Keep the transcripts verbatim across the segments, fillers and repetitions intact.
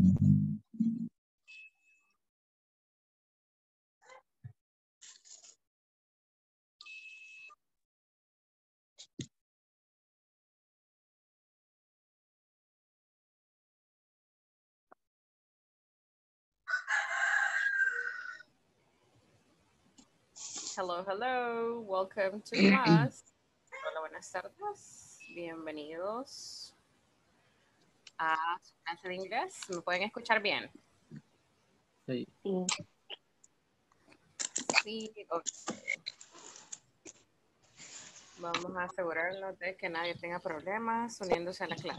Hello, hello. Welcome to class. Hola, buenas tardes. Bienvenidos a su clase de inglés. ¿Me pueden escuchar bien? Sí. Sí, ok. Vamos a asegurarnos de que nadie tenga problemas uniéndose a la clase.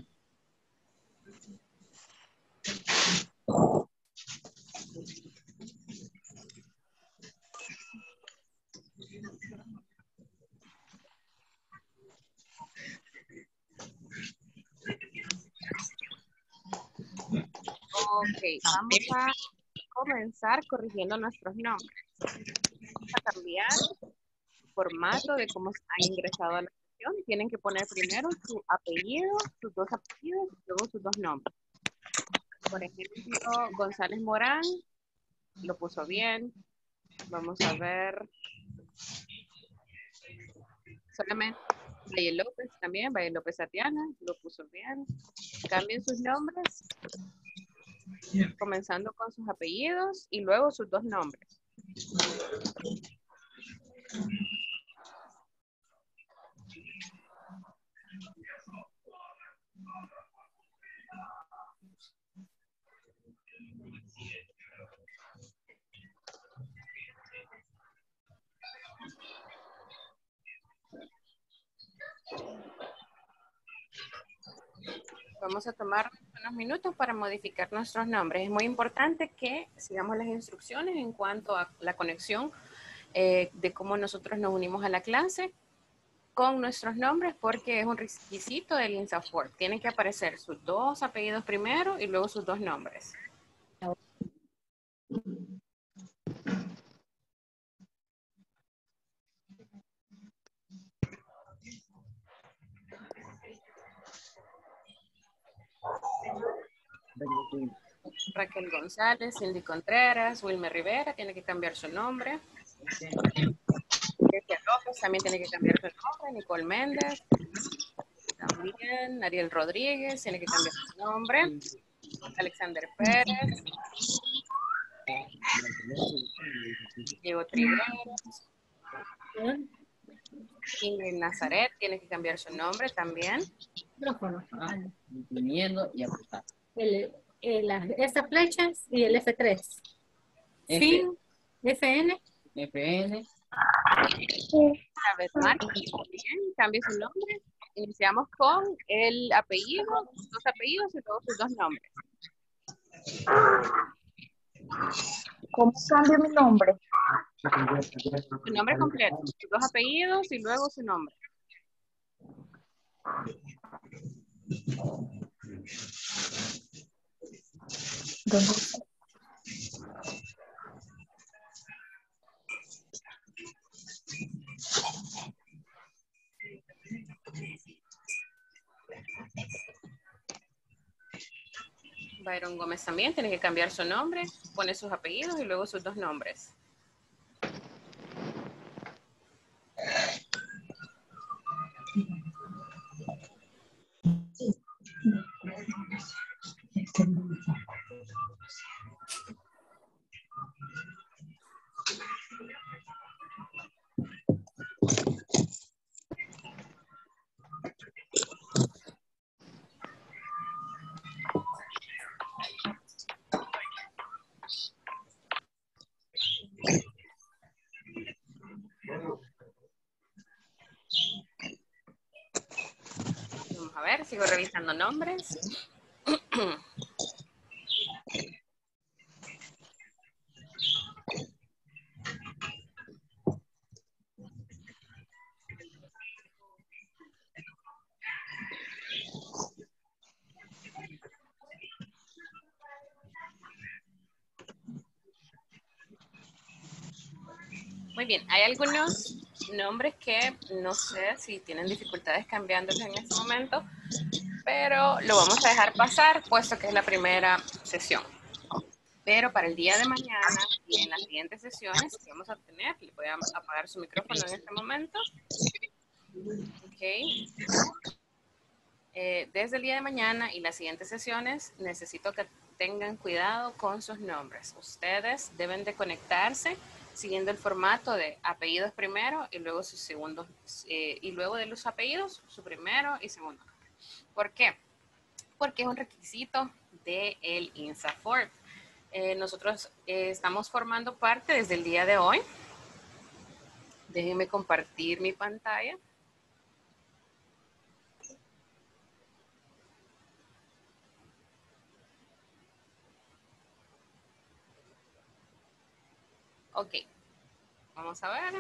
Ok, vamos a comenzar corrigiendo nuestros nombres. Vamos a cambiar el formato de cómo han ingresado a la sesión. Tienen que poner primero su apellido, sus dos apellidos y luego sus dos nombres. Por ejemplo, González Morán lo puso bien. Vamos a ver. Solamente Valle López también, Valle López Tatiana, lo puso bien. Cambien sus nombres, comenzando con sus apellidos y luego sus dos nombres. Vamos a tomar unos minutos para modificar nuestros nombres. Es muy importante que sigamos las instrucciones en cuanto a la conexión eh, de cómo nosotros nos unimos a la clase con nuestros nombres, porque es un requisito del INSAFORP. Tienen que aparecer sus dos apellidos primero y luego sus dos nombres. Raquel González, Cindy Contreras, Wilmer Rivera tiene que cambiar su nombre. Grecia López también tiene que cambiar su nombre. Nicole Méndez también. Ariel Rodríguez tiene que cambiar su nombre. Alexander Pérez. Diego Trigueros. Ingrid Nazaret tiene que cambiar su nombre también. Micrófono. Ah, imprimiendo y apretar. El, el, estas flechas y el F tres. F. Fin, F N. F N. Una vez más, bien, cambie su nombre. Iniciamos con el apellido, sus dos apellidos y luego sus dos nombres. ¿Cómo cambio mi nombre? Su nombre completo, sus dos apellidos y luego su nombre. ¿Dónde? Byron Gómez también tiene que cambiar su nombre, pone sus apellidos y luego sus dos nombres. Vamos a ver, sigo revisando nombres. Muy bien, hay algunos nombres que no sé si tienen dificultades cambiándolos en este momento, pero lo vamos a dejar pasar, puesto que es la primera sesión. Pero para el día de mañana y en las siguientes sesiones que vamos a tener, le voy a apagar su micrófono en este momento. Ok. Eh, desde el día de mañana y las siguientes sesiones, necesito que tengan cuidado con sus nombres. Ustedes deben de conectarse siguiendo el formato de apellidos primero y luego sus segundos, eh, y luego de los apellidos, su primero y segundo nombre. ¿Por qué? Porque es un requisito del INSAFORP. Eh, nosotros eh, estamos formando parte desde el día de hoy. Déjenme compartir mi pantalla. Ok, vamos a ver.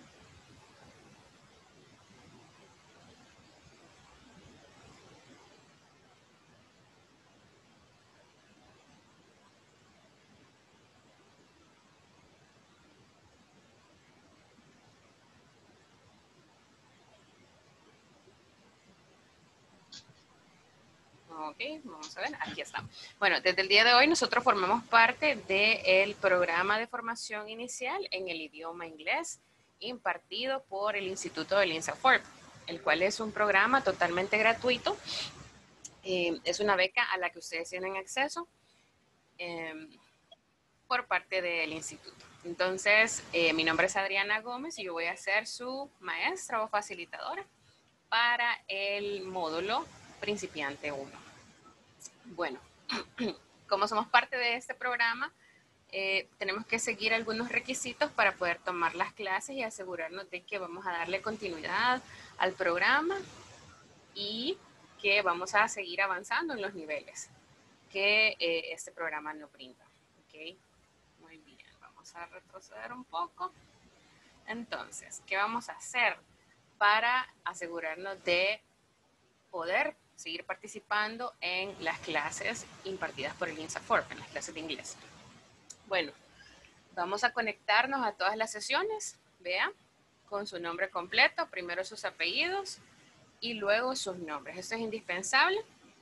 Ok, vamos a ver, aquí está. Bueno, desde el día de hoy nosotros formamos parte del programa de formación inicial en el idioma inglés impartido por el Instituto del INSAFORP, el cual es un programa totalmente gratuito. Eh, es una beca a la que ustedes tienen acceso eh, por parte del instituto. Entonces, eh, mi nombre es Adriana Gómez y yo voy a ser su maestra o facilitadora para el módulo principiante uno. Bueno, como somos parte de este programa, eh, tenemos que seguir algunos requisitos para poder tomar las clases y asegurarnos de que vamos a darle continuidad al programa y que vamos a seguir avanzando en los niveles que eh, este programa nos brinda. ¿Okay? Muy bien, vamos a retroceder un poco. Entonces, ¿qué vamos a hacer para asegurarnos de poder seguir participando en las clases impartidas por el INSAFORP, en las clases de inglés? Bueno, vamos a conectarnos a todas las sesiones, vea, con su nombre completo, primero sus apellidos y luego sus nombres. Esto es indispensable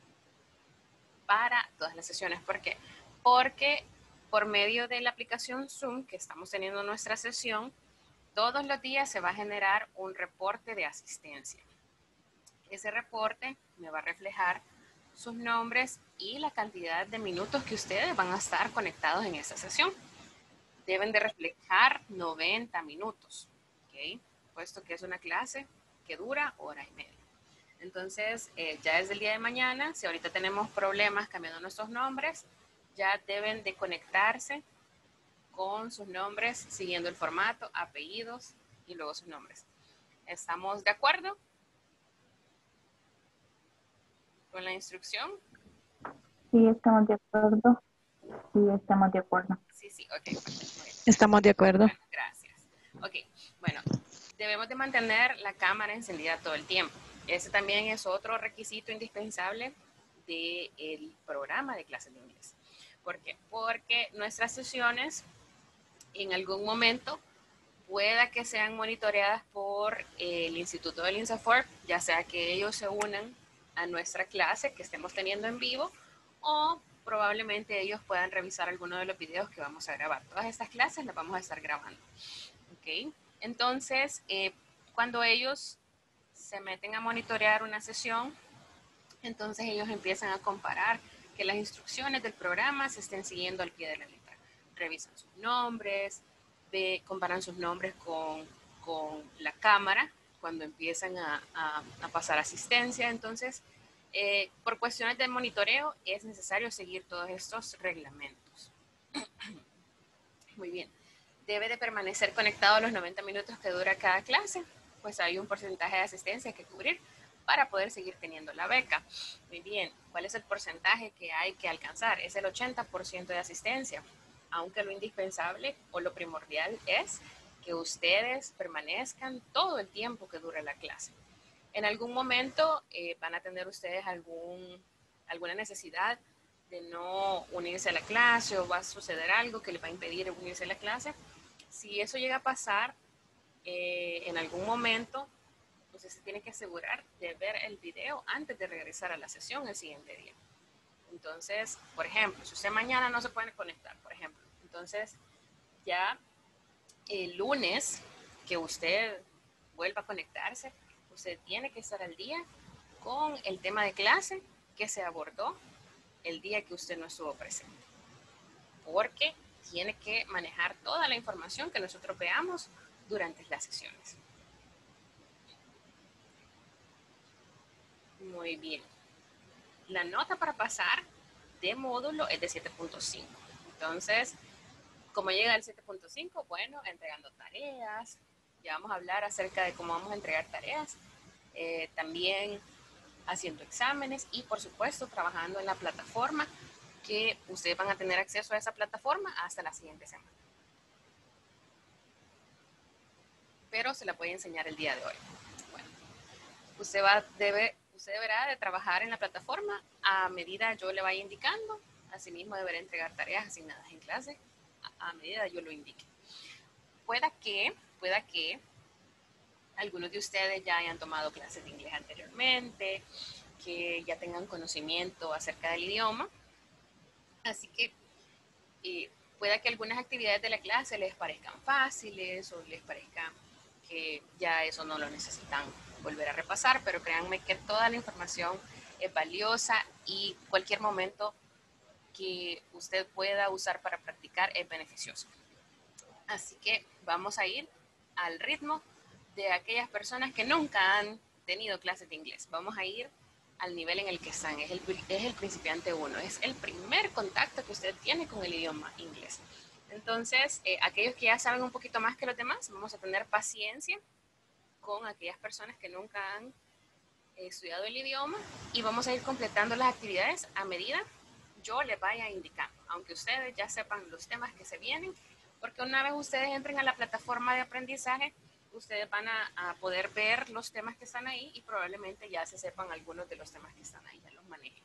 para todas las sesiones. ¿Por qué? Porque por medio de la aplicación Zoom que estamos teniendo nuestra sesión, todos los días se va a generar un reporte de asistencia. Ese reporte me va a reflejar sus nombres y la cantidad de minutos que ustedes van a estar conectados en esta sesión. Deben de reflejar noventa minutos, ¿ok? Puesto que es una clase que dura hora y media. Entonces, eh, ya desde el día de mañana, si ahorita tenemos problemas cambiando nuestros nombres, ya deben de conectarse con sus nombres, siguiendo el formato, apellidos y luego sus nombres. ¿Estamos de acuerdo con la instrucción? Sí, estamos de acuerdo. Sí, estamos de acuerdo. Sí, sí, ok. Perfecto. Estamos de acuerdo. Bueno, gracias. Ok, bueno, debemos de mantener la cámara encendida todo el tiempo. Ese también es otro requisito indispensable del programa de clases de inglés. ¿Por qué? Porque nuestras sesiones en algún momento pueda que sean monitoreadas por el Instituto del INSAFORP, ya sea que ellos se unan a nuestra clase que estemos teniendo en vivo o probablemente ellos puedan revisar alguno de los videos que vamos a grabar. Todas estas clases las vamos a estar grabando. ¿Okay? Entonces, eh, cuando ellos se meten a monitorear una sesión, entonces ellos empiezan a comparar que las instrucciones del programa se estén siguiendo al pie de la letra. Revisan sus nombres, ve, comparan sus nombres con, con la cámara cuando empiezan a, a, a pasar asistencia. Entonces, eh, por cuestiones de monitoreo es necesario seguir todos estos reglamentos. Muy bien. Debe de permanecer conectado los noventa minutos que dura cada clase, pues hay un porcentaje de asistencia que cubrir para poder seguir teniendo la beca. Muy bien, ¿cuál es el porcentaje que hay que alcanzar? Es el ochenta por ciento de asistencia, aunque lo indispensable o lo primordial es que ustedes permanezcan todo el tiempo que dure la clase. En algún momento eh, van a tener ustedes algún, alguna necesidad de no unirse a la clase o va a suceder algo que les va a impedir unirse a la clase. Si eso llega a pasar eh, en algún momento, entonces se tiene que asegurar de ver el video antes de regresar a la sesión el siguiente día. Entonces, por ejemplo, si usted mañana no se puede conectar, por ejemplo, entonces ya el lunes que usted vuelva a conectarse, usted tiene que estar al día con el tema de clase que se abordó el día que usted no estuvo presente. Porque tiene que manejar toda la información que nosotros veamos durante las sesiones. Muy bien. La nota para pasar de módulo es de siete punto cinco. Entonces, ¿cómo llega el siete punto cinco? Bueno, entregando tareas. Ya vamos a hablar acerca de cómo vamos a entregar tareas. Eh, también haciendo exámenes y, por supuesto, trabajando en la plataforma, que ustedes van a tener acceso a esa plataforma hasta la siguiente semana. Pero se la voy a enseñar el día de hoy. Bueno, usted, va, debe, usted deberá de trabajar en la plataforma a medida yo le vaya indicando. Asimismo, deberá entregar tareas asignadas en clase a, a medida yo lo indique. Pueda que, pueda que algunos de ustedes ya hayan tomado clases de inglés anteriormente, que ya tengan conocimiento acerca del idioma. Así que eh, pueda que algunas actividades de la clase les parezcan fáciles o les parezcan que ya eso no lo necesitan volver a repasar, pero créanme que toda la información es valiosa y cualquier momento que usted pueda usar para practicar es beneficioso. Así que vamos a ir al ritmo de aquellas personas que nunca han tenido clases de inglés. Vamos a ir al nivel en el que están. Es el, es el principiante uno. Es el primer contacto que usted tiene con el idioma inglés. Entonces, eh, aquellos que ya saben un poquito más que los demás, vamos a tener paciencia con aquellas personas que nunca han eh, estudiado el idioma y vamos a ir completando las actividades a medida yo les vaya indicando, aunque ustedes ya sepan los temas que se vienen, porque una vez ustedes entren a la plataforma de aprendizaje, ustedes van a, a poder ver los temas que están ahí y probablemente ya se sepan algunos de los temas que están ahí, ya los manejen.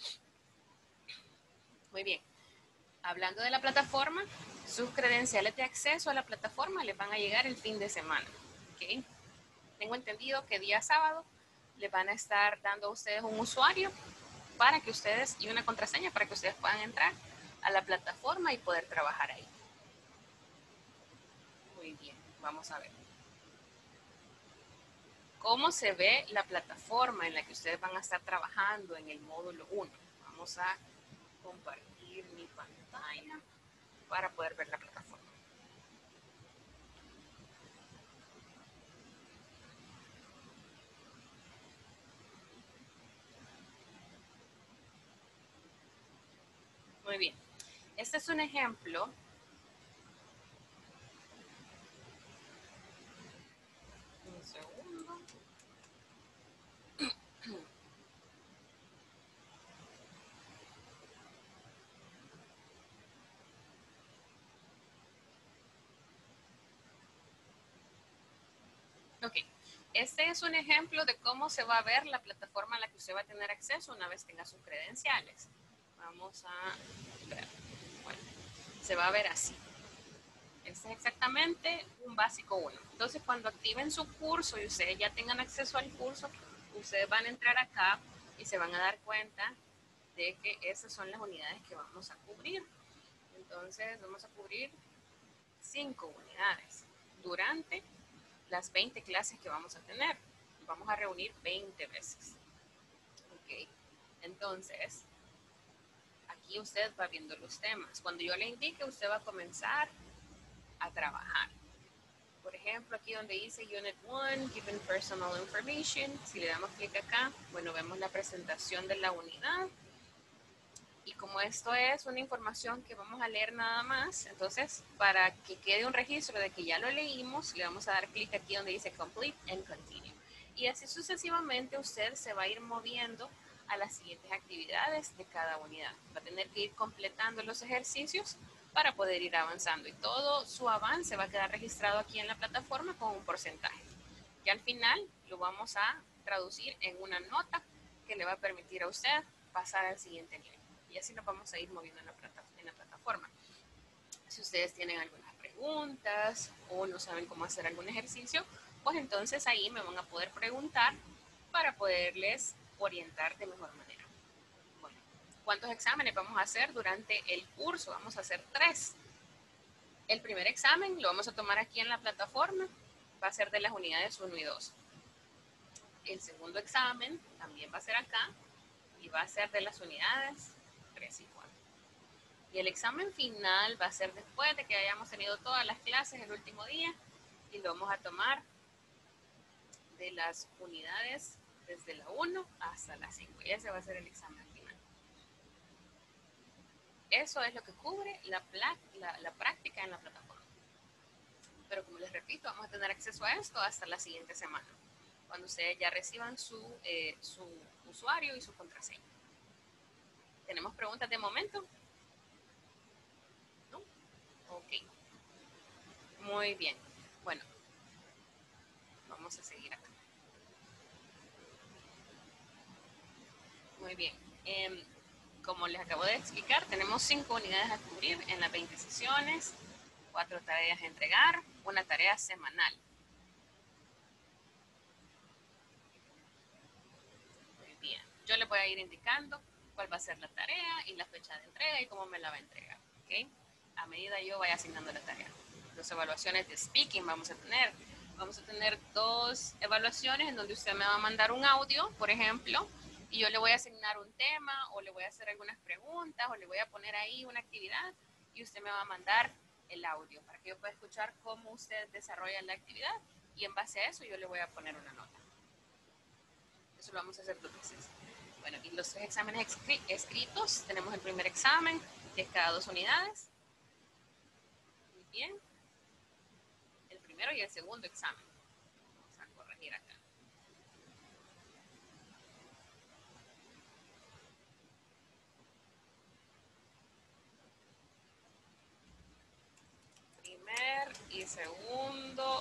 Muy bien. Hablando de la plataforma, sus credenciales de acceso a la plataforma les van a llegar el fin de semana. ¿Okay? Tengo entendido que día sábado les van a estar dando a ustedes un usuario para que ustedes, y una contraseña para que ustedes puedan entrar a la plataforma y poder trabajar ahí. Muy bien, vamos a ver. ¿Cómo se ve la plataforma en la que ustedes van a estar trabajando en el módulo uno? Vamos a compartir mi pantalla para poder ver la plataforma. Muy bien. Este es un ejemplo. Un segundo. Ok. Este es un ejemplo de cómo se va a ver la plataforma a la que usted va a tener acceso una vez tenga sus credenciales. Vamos a ver. Bueno, se va a ver así. Este es exactamente un básico uno. Entonces, cuando activen su curso y ustedes ya tengan acceso al curso, ustedes van a entrar acá y se van a dar cuenta de que esas son las unidades que vamos a cubrir. Entonces, vamos a cubrir cinco unidades durante las veinte clases que vamos a tener. Vamos a reunir veinte veces. Ok. Entonces, aquí usted va viendo los temas. Cuando yo le indique, usted va a comenzar a trabajar. Por ejemplo, aquí donde dice Unit uno, Given Personal Information, si le damos clic acá, bueno, vemos la presentación de la unidad. Y como esto es una información que vamos a leer nada más, entonces, para que quede un registro de que ya lo leímos, le vamos a dar clic aquí donde dice Complete and Continue. Y así sucesivamente usted se va a ir moviendo a las siguientes actividades de cada unidad. Va a tener que ir completando los ejercicios para poder ir avanzando y todo su avance va a quedar registrado aquí en la plataforma con un porcentaje. Y al final lo vamos a traducir en una nota que le va a permitir a usted pasar al siguiente nivel. Y así nos vamos a ir moviendo en la, en la plataforma. Si ustedes tienen algunas preguntas o no saben cómo hacer algún ejercicio, pues entonces ahí me van a poder preguntar para poderles orientar de mejor manera. Bueno, ¿Cuántos exámenes vamos a hacer durante el curso? Vamos a hacer tres. El primer examen lo vamos a tomar aquí en la plataforma. Va a ser de las unidades uno y dos. El segundo examen también va a ser acá. Y va a ser de las unidades tres y cuatro. Y el examen final va a ser después de que hayamos tenido todas las clases el último día. Y lo vamos a tomar de las unidades desde la uno hasta la cinco. Y ese va a ser el examen final. Eso es lo que cubre la, la, la práctica en la plataforma. Pero como les repito, vamos a tener acceso a esto hasta la siguiente semana, cuando ustedes ya reciban su, eh, su usuario y su contraseña. ¿Tenemos preguntas de momento? ¿No? Ok. Muy bien. Bueno, vamos a seguir acá. Muy bien. Eh, como les acabo de explicar, tenemos cinco unidades a cubrir en las veinte sesiones, cuatro tareas a entregar, una tarea semanal. Muy bien. Yo les voy a ir indicando cuál va a ser la tarea y la fecha de entrega y cómo me la va a entregar. ¿Okay? A medida yo vaya asignando la tarea. Las evaluaciones de speaking vamos a tener. Vamos a tener dos evaluaciones en donde usted me va a mandar un audio, por ejemplo, y yo le voy a asignar un tema o le voy a hacer algunas preguntas o le voy a poner ahí una actividad y usted me va a mandar el audio para que yo pueda escuchar cómo usted desarrolla la actividad y en base a eso yo le voy a poner una nota. Eso lo vamos a hacer dos veces. Bueno, y los tres exámenes escritos, tenemos el primer examen, que es cada dos unidades. Muy bien. El primero y el segundo examen. Vamos a corregir acá. Primer y segundo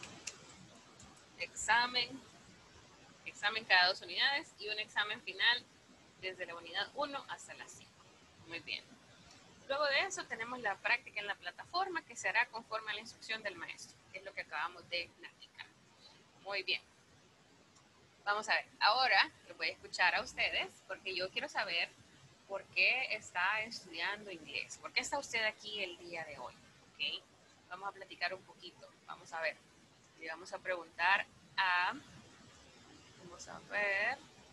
examen. Examen cada dos unidades y un examen final desde la unidad uno hasta la cinco. Muy bien. Luego de eso tenemos la práctica en la plataforma que se hará conforme a la instrucción del maestro. Es lo que acabamos de practicar. Muy bien. Vamos a ver. Ahora les voy a escuchar a ustedes porque yo quiero saber por qué está estudiando inglés. ¿Por qué está usted aquí el día de hoy? ¿Okay? Vamos a platicar un poquito. Vamos a ver. Le vamos a preguntar a... Vamos a ver...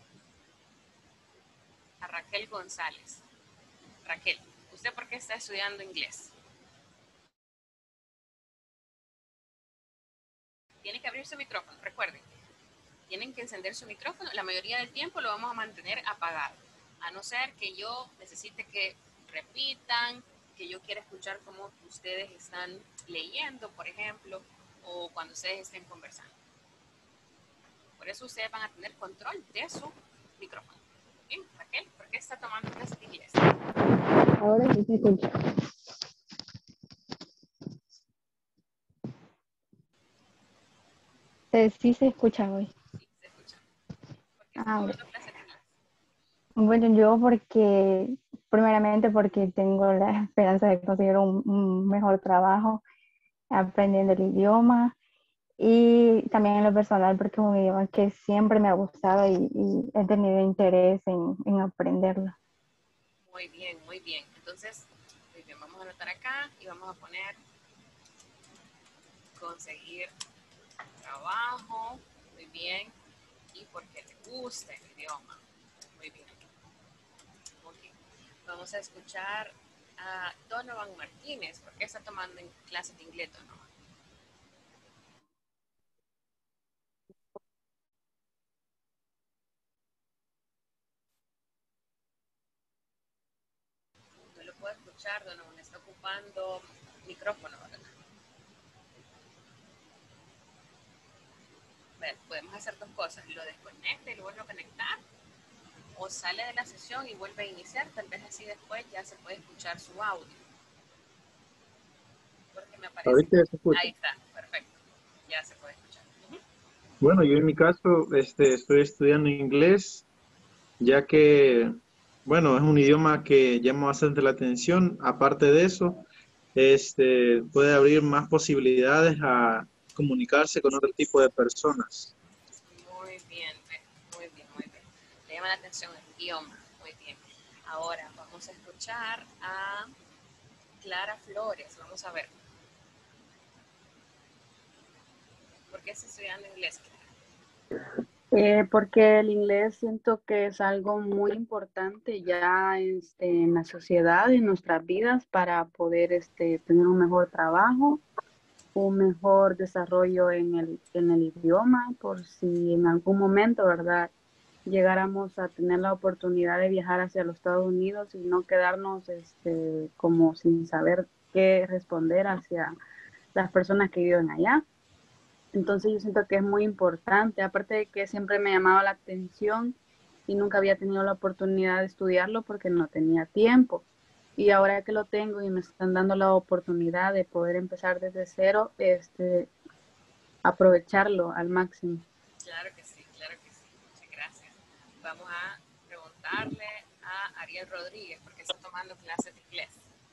A Raquel González. Raquel, ¿usted por qué está estudiando inglés? Tiene que abrir su micrófono, recuerden. Tienen que encender su micrófono. La mayoría del tiempo lo vamos a mantener apagado. A no ser que yo necesite que repitan, que yo quiera escuchar cómo ustedes están leyendo, por ejemplo, o cuando ustedes estén conversando. Por eso ustedes van a tener control de su micrófono. Bien, Raquel, ¿por qué está tomando clases de inglés? Ahora sí se escucha. Eh, sí se escucha hoy. Sí, se escucha. ¿Por qué está Ah, tomando clases de inglés? bueno, yo porque, primeramente porque tengo la esperanza de conseguir un, un mejor trabajo aprendiendo el idioma y también en lo personal porque es un idioma que siempre me ha gustado y, y he tenido interés en, en aprenderlo. Muy bien, muy bien. Entonces, muy bien, vamos a anotar acá y vamos a poner conseguir trabajo, muy bien, y porque le gusta el idioma, muy bien. Okay. Vamos a escuchar a Donovan Martínez, porque está tomando clases de inglés, Donovan. No lo puedo escuchar, Donovan, está ocupando micrófono, ¿verdad? Bueno, podemos hacer dos cosas, lo desconecta y lo vuelve a conectar, o sale de la sesión y vuelve a iniciar, tal vez así después ya se puede escuchar su audio. Porque me aparece. Ahorita ya se escucha. Ahí está, perfecto, ya se puede escuchar. Uh-huh. Bueno, yo en mi caso este, estoy estudiando inglés, ya que, bueno, es un idioma que llama bastante la atención. Aparte de eso, este, puede abrir más posibilidades a comunicarse con otro tipo de personas. Muy bien, muy bien, muy bien. Le llama la atención el idioma, muy bien. Ahora vamos a escuchar a Clara Flores. Vamos a ver. ¿Por qué estás estudiando inglés, Clara? Eh, porque el inglés siento que es algo muy importante ya este, en la sociedad, en nuestras vidas, para poder este, tener un mejor trabajo, un mejor desarrollo en el, en el idioma, por si en algún momento, ¿verdad?, llegáramos a tener la oportunidad de viajar hacia los Estados Unidos y no quedarnos este, como sin saber qué responder hacia las personas que viven allá. Entonces yo siento que es muy importante, aparte de que siempre me llamaba la atención y nunca había tenido la oportunidad de estudiarlo porque no tenía tiempo. Y ahora que lo tengo y me están dando la oportunidad de poder empezar desde cero, este, aprovecharlo al máximo. Claro que sí, claro que sí. Muchas gracias. Vamos a preguntarle a Ariel Rodríguez porque está tomando clases de inglés.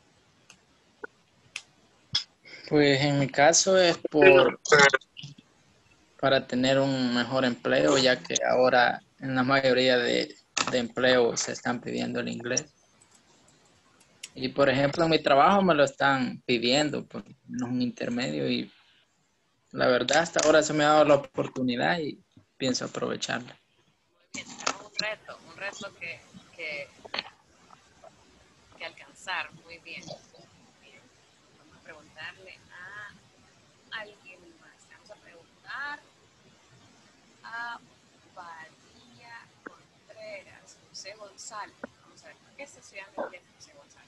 Pues en mi caso es por para tener un mejor empleo, ya que ahora en la mayoría de, de empleos se están pidiendo el inglés. Y por ejemplo, en mi trabajo me lo están pidiendo por un intermedio y la verdad hasta ahora se me ha dado la oportunidad y pienso aprovecharla. Muy bien, tenemos un reto, un reto que, que, que alcanzar. Muy bien. Bien. Vamos a preguntarle a alguien más. Vamos a preguntar a Padilla Contreras, José González. Vamos a ver, ¿por qué está estudiando inglés José González?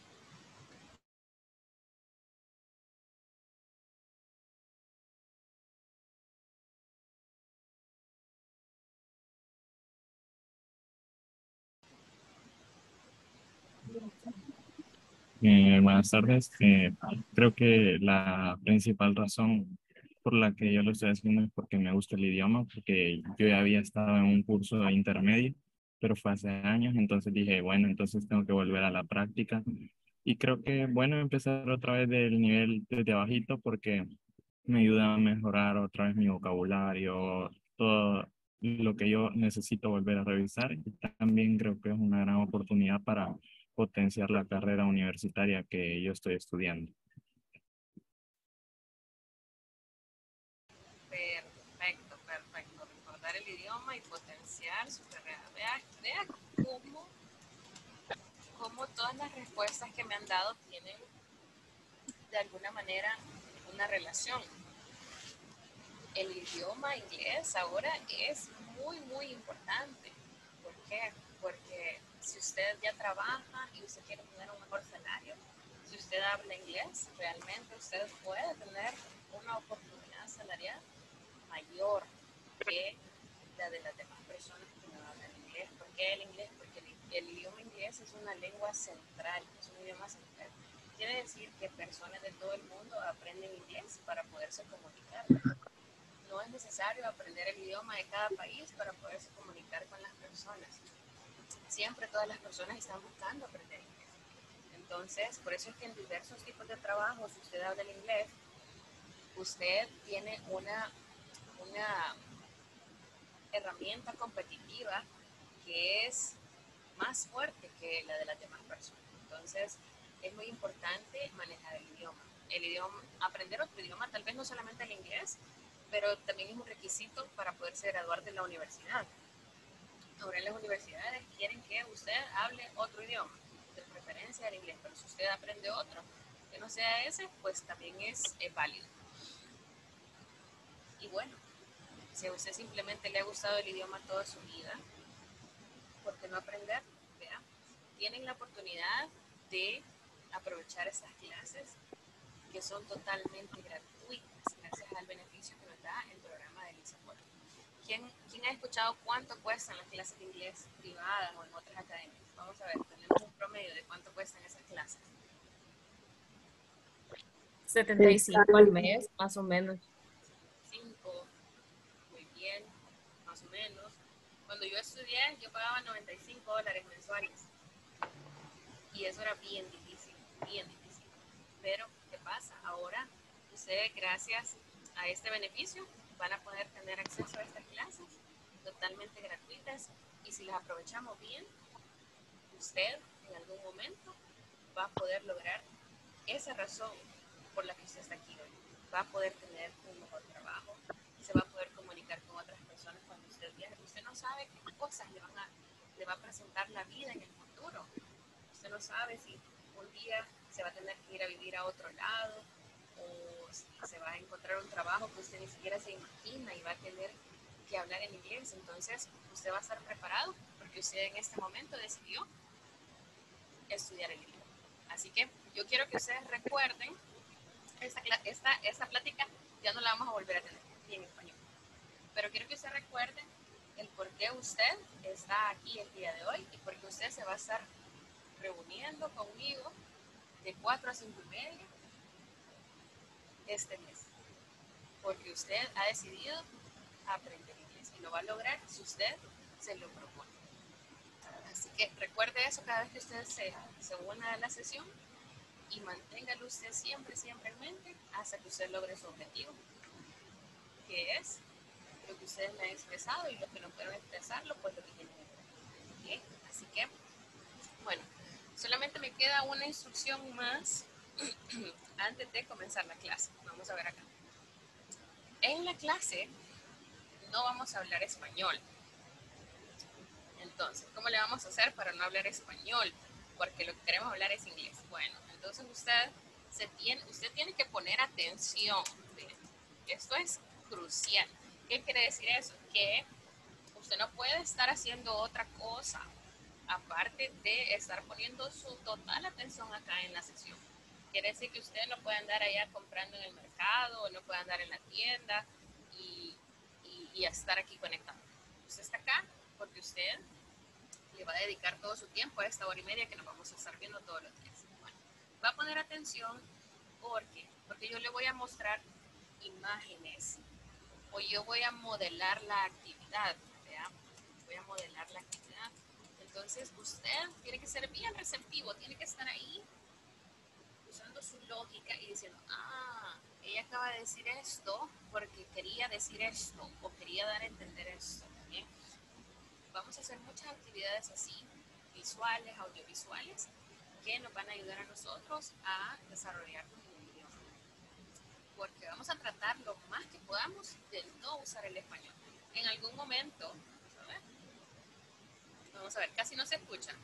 Eh, buenas tardes. Eh, creo que la principal razón por la que yo lo estoy haciendo es porque me gusta el idioma, porque yo ya había estado en un curso intermedio, pero fue hace años, entonces dije, bueno, entonces tengo que volver a la práctica. Y creo que, bueno, empezar otra vez del nivel desde abajito porque me ayuda a mejorar otra vez mi vocabulario, todo lo que yo necesito volver a revisar. Y también creo que es una gran oportunidad para potenciar la carrera universitaria que yo estoy estudiando. Perfecto, perfecto. Recordar el idioma y potenciar su carrera. Vea, vea cómo, cómo todas las respuestas que me han dado tienen de alguna manera una relación. El idioma inglés ahora es muy, muy importante. ¿Por qué? Porque si usted ya trabaja y usted quiere tener un mejor salario, si usted habla inglés, realmente usted puede tener una oportunidad salarial mayor que la de las demás personas que no hablan inglés. ¿Por qué el inglés? Porque el, el idioma inglés es una lengua central, es un idioma central. Quiere decir que personas de todo el mundo aprenden inglés para poderse comunicar. No es necesario aprender el idioma de cada país para poderse comunicar con las personas. Siempre todas las personas están buscando aprender inglés. Entonces, por eso es que en diversos tipos de trabajos, si usted habla el inglés, usted tiene una, una herramienta competitiva que es más fuerte que la de las demás personas. Entonces, es muy importante manejar el idioma. El idioma, aprender otro idioma, tal vez no solamente el inglés, pero también es un requisito para poderse graduar de la universidad. Ahora en las universidades quieren que usted hable otro idioma, de preferencia el inglés, pero si usted aprende otro que no sea ese, pues también es, es válido. Y bueno, si a usted simplemente le ha gustado el idioma toda su vida, ¿por qué no aprender? ¿Vea? Tienen la oportunidad de aprovechar estas clases que son totalmente gratuitas gracias al beneficio que nos da el programa de Liceporte. ¿Quién, ¿Quién ha escuchado cuánto cuestan las clases de inglés privadas o en otras academias? Vamos a ver, tenemos un promedio de cuánto cuestan esas clases. setenta y cinco al mes, más o menos. cinco, muy bien, más o menos. Cuando yo estudié, yo pagaba noventa y cinco dólares mensuales. Y eso era bien difícil, bien difícil. Pero, ¿qué pasa? Ahora, ustedes, gracias a este beneficio, van a poder tener acceso a estas clases totalmente gratuitas. Y si las aprovechamos bien, usted en algún momento va a poder lograr esa razón por la que usted está aquí hoy. Va a poder tener un mejor trabajo, se va a poder comunicar con otras personas cuando usted viaje. Usted no sabe qué cosas le, van a, le va a presentar la vida en el futuro. Usted no sabe si un día se va a tener que ir a vivir a otro lado o si se va a encontrar un trabajo que usted ni siquiera se imagina y va a tener que hablar en inglés. Entonces, usted va a estar preparado porque usted en este momento decidió estudiar el idioma. Así que yo quiero que ustedes recuerden, esta, esta, esta plática ya no la vamos a volver a tener en español, pero quiero que ustedes recuerden el por qué usted está aquí el día de hoy y por qué usted se va a estar reuniendo conmigo de cuatro a cinco y media este mes, porque usted ha decidido aprender inglés y lo va a lograr si usted se lo propone. Así que recuerde eso cada vez que usted se, se una a la sesión y manténgalo usted siempre, siempre en mente hasta que usted logre su objetivo, que es lo que ustedes me han expresado y los que no pueden expresarlo, pues lo que tienen que hacer. ¿Okay? Así que, bueno, solamente me queda una instrucción más antes de comenzar la clase. Vamos a ver acá. En la clase no vamos a hablar español. Entonces, ¿cómo le vamos a hacer para no hablar español? Porque lo que queremos hablar es inglés. Bueno, entonces usted, se tiene, usted tiene que poner atención. ¿Bien? Esto es crucial. ¿Qué quiere decir eso? Que usted no puede estar haciendo otra cosa aparte de estar poniendo su total atención acá en la sesión. Quiere decir que usted no puede andar allá comprando en el mercado, o no puede andar en la tienda y, y, y estar aquí conectado. Usted está acá porque usted le va a dedicar todo su tiempo a esta hora y media que nos vamos a estar viendo todos los días. Bueno, va a poner atención porque, porque yo le voy a mostrar imágenes o yo voy a modelar la actividad, ¿verdad? Voy a modelar la actividad. Entonces usted tiene que ser bien receptivo, tiene que estar ahí usando su lógica y diciendo, ah, ella acaba de decir esto porque quería decir esto o quería dar a entender esto. ¿Bien? Vamos a hacer muchas actividades así, visuales, audiovisuales, que nos van a ayudar a nosotros a desarrollarnos en el idioma. Porque vamos a tratar lo más que podamos de no usar el español. En algún momento, vamos a ver, vamos a ver, casi no se escuchan.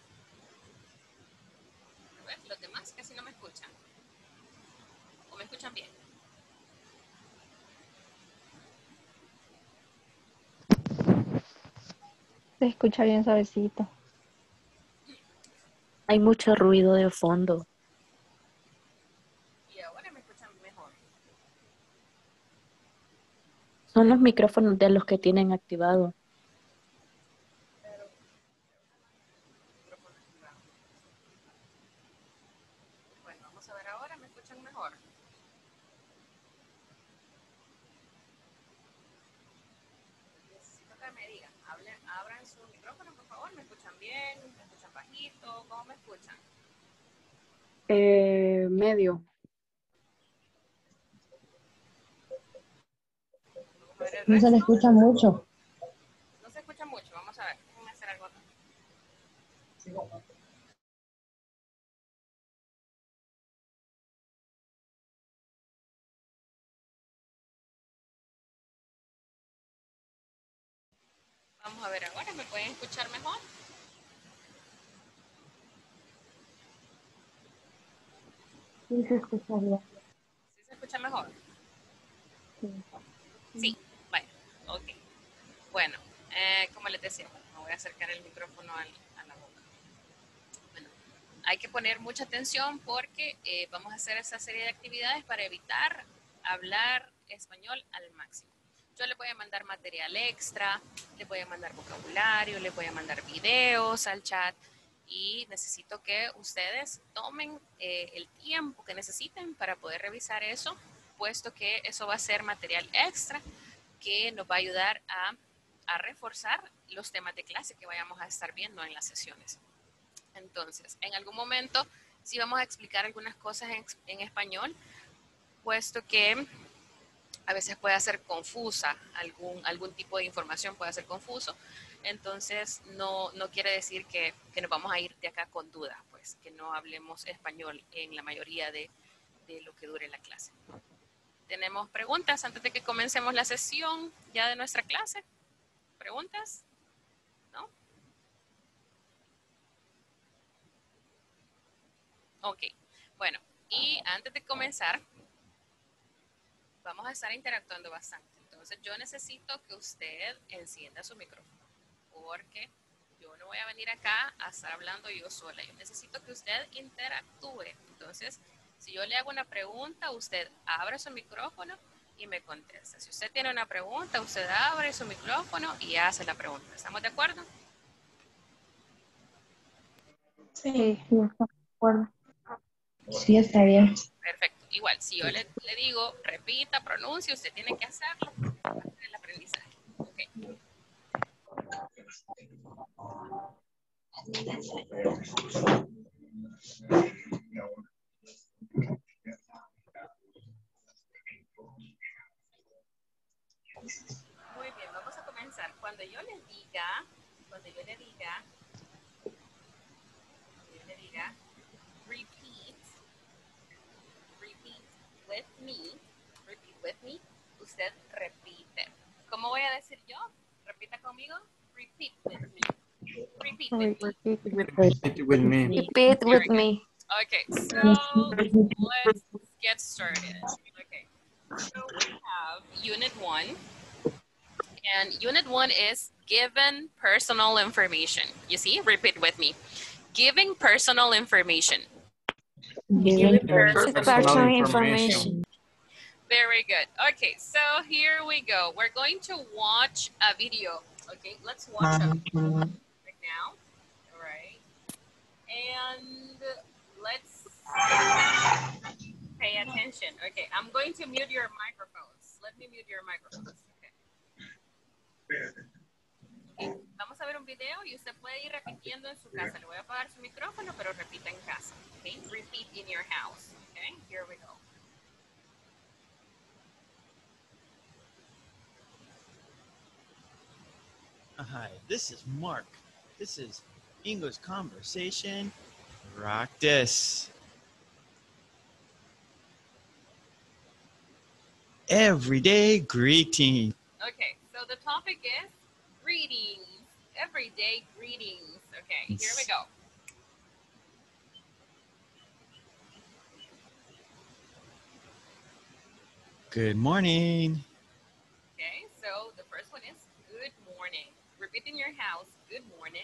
A ver, los demás casi no me escuchan. ¿O me escuchan bien? Se escucha bien suavecito. Hay mucho ruido de fondo. Y ahora me escuchan mejor. Son los micrófonos de los que tienen activado. Pero, micrófono activado. Bueno, vamos a ver ahora, ¿me escuchan mejor? Necesito que me digan, hablen, abran su micrófono, por favor, ¿me escuchan bien? ¿Me escuchan bajito? ¿Cómo me escuchan? Eh, medio. Vamos a ver el No se le resto. escucha mucho. No se escucha mucho, vamos a ver, déjenme hacer algo acá. Vamos a ver ahora, ¿me pueden escuchar mejor? Sí, se escucha bien. ¿Sí se escucha mejor? Sí. Sí, bueno, ok. Bueno, eh, como les decía, me voy a acercar el micrófono al, a la boca. Bueno, hay que poner mucha atención porque eh, vamos a hacer esta serie de actividades para evitar hablar español al máximo. Yo les voy a mandar material extra, les voy a mandar vocabulario, les voy a mandar videos al chat y necesito que ustedes tomen eh, el tiempo que necesiten para poder revisar eso, puesto que eso va a ser material extra que nos va a ayudar a, a reforzar los temas de clase que vayamos a estar viendo en las sesiones. Entonces, en algún momento sí vamos a explicar algunas cosas en, en español, puesto que a veces puede ser confusa, algún, algún tipo de información puede ser confuso. entonces no, no quiere decir que, que nos vamos a ir de acá con dudas, pues, que no hablemos español en la mayoría de, de lo que dure la clase. ¿Tenemos preguntas antes de que comencemos la sesión ya de nuestra clase? ¿Preguntas? ¿No? Ok, bueno, y antes de comenzar, vamos a estar interactuando bastante. Entonces yo necesito que usted encienda su micrófono, porque yo no voy a venir acá a estar hablando yo sola. Yo necesito que usted interactúe. Entonces, si yo le hago una pregunta, usted abre su micrófono y me contesta. Si usted tiene una pregunta, usted abre su micrófono y hace la pregunta. ¿Estamos de acuerdo? Sí, sí, está de acuerdo. Sí, está bien. Perfecto. Igual, si yo le, le digo, repita, pronuncie, usted tiene que hacerlo para el aprendizaje. Ok. Muy bien, vamos a comenzar. Cuando yo le diga, cuando yo le diga, cuando yo le diga, repeat, repeat with me, repeat with me, usted repite. ¿Cómo voy a decir yo? Repita conmigo. Repeat with me. Repeat with me. Repeat with me. Repeat with me. Okay, so let's get started. Okay, so we have unit one. And unit one is given personal information. You see, repeat with me. Giving personal information. Giving Personal personal information. information. Very good. Okay, so here we go. We're going to watch a video. Okay, let's watch a video right now. All right. And let's pay attention. Okay, I'm going to mute your microphones. Let me mute your microphones. Okay. Vamos a ver un video y usted puede ir repitiendo en su casa. Le voy a apagar su micrófono, pero repita en casa. Okay? Repeat in your house. Okay, here we go. Hi, this is Mark. This is English Conversation. Rock this. Everyday greeting. Okay, so the topic is greetings. Everyday greetings. Okay, here we go. Good morning. Okay, so the first one is good morning. Repeat in your house, good morning.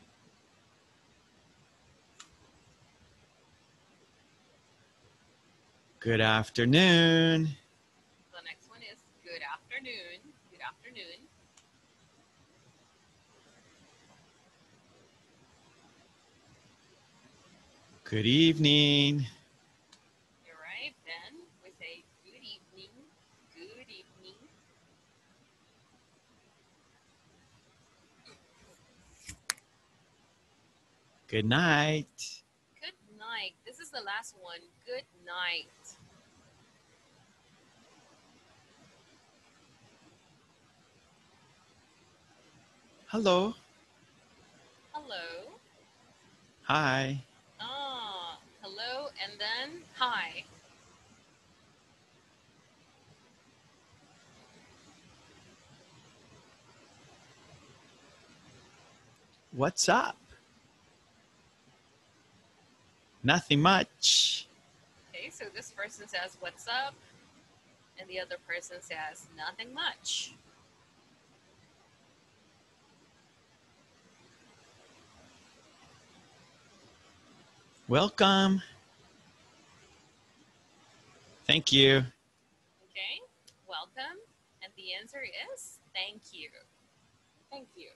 Good afternoon. The next one is good afternoon. Good afternoon. Good evening. All right, then we say good evening. Good evening. Good night. Good night. This is the last one. Good night. Hello. Hello. Hi. Ah, hello, and then hi. What's up? Nothing much. Okay, so this person says, what's up? And the other person says, nothing much. Welcome. Thank you. Okay, welcome. And the answer is thank you. Thank you.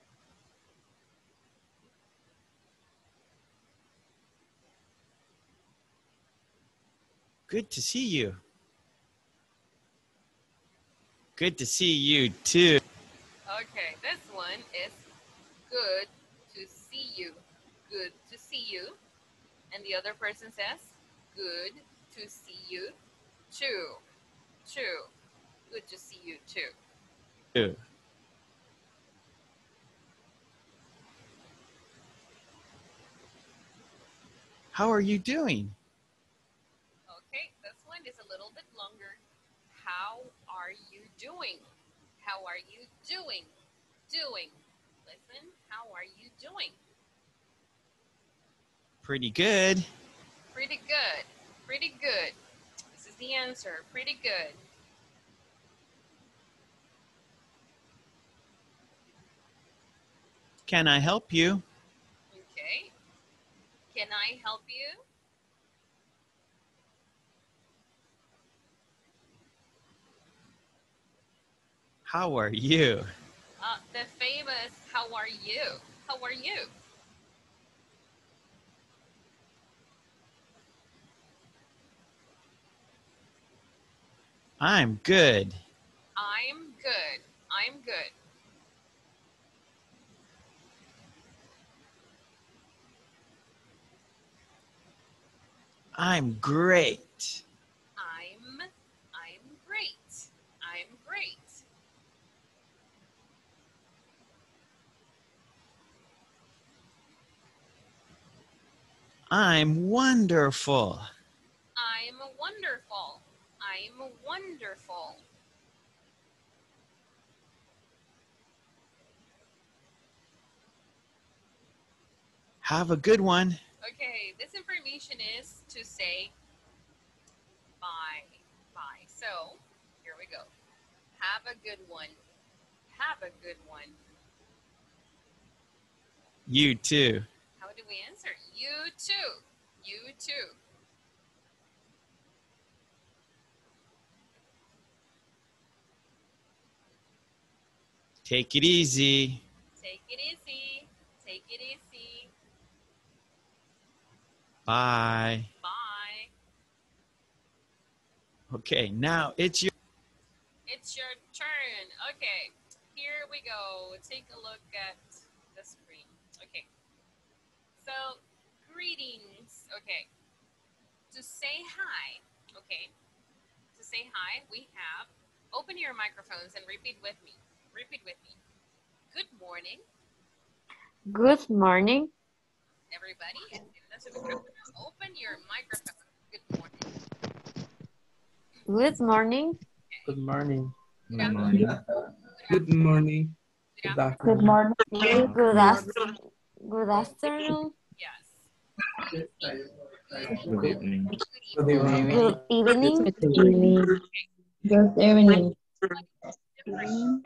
Good to see you. Good to see you too. Okay, this one is good to see you. Good to see you. And the other person says, good to see you too. Too. Good to see you too. Too. How are you doing? Okay, this one is a little bit longer. How are you doing? How are you doing? Doing. Listen, how are you doing? Pretty good. Pretty good. Pretty good. This is the answer. Pretty good. Can I help you? Okay. Can I help you? How are you? Uh, the famous, how are you? How are you? I'm good. I'm good. I'm good. I'm great. I'm, I'm great. I'm great. I'm wonderful. I'm wonderful. I'm wonderful. Have a good one. Okay, this information is to say bye. Bye. So, here we go. Have a good one. Have a good one. You too. How do we answer? You too. You too. Take it easy. Take it easy. Take it easy. Bye. Bye. Okay, now it's your It's your turn. Okay, here we go. Take a look at the screen. Okay, so greetings. Okay, to say hi. Okay, to say hi, we have, open your microphones and repeat with me. Repeat with me. Good morning, Good morning. everybody. Enciendan su micrófono. Open your microphone. Good morning. Good morning. Good morning. Good morning. Good morning. Good Good afternoon. morning. Good, good, after, good afternoon. Yes. Good evening. Good evening. Good evening. Good evening. Good evening. Different.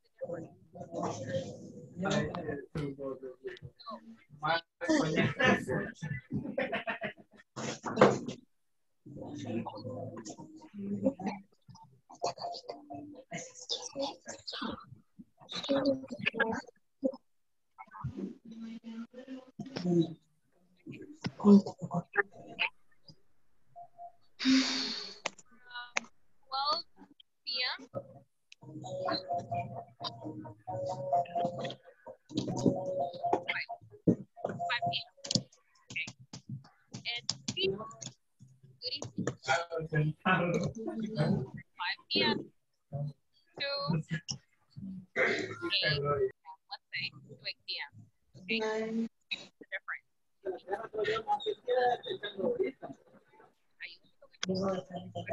twelve p m five p m Okay. And good evening. five p m to eight, let's say, to eight p m Okay. The difference. Ayúdame con el es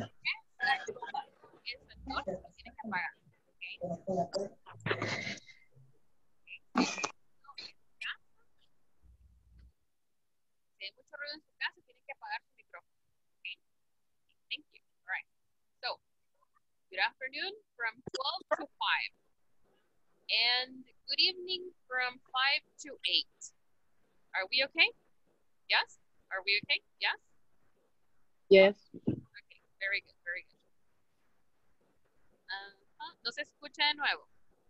factor que tienes que pagar. Okay. Si hay mucho ruido en su casa, tienen que apagar su micrófono. Okay. Thank you. All right. So, good afternoon from twelve to five. And good evening from five to eight. Are we okay? Yes? Are we okay? Yes? Yes. Okay, very good, very good. Uh, no se escucha de nuevo.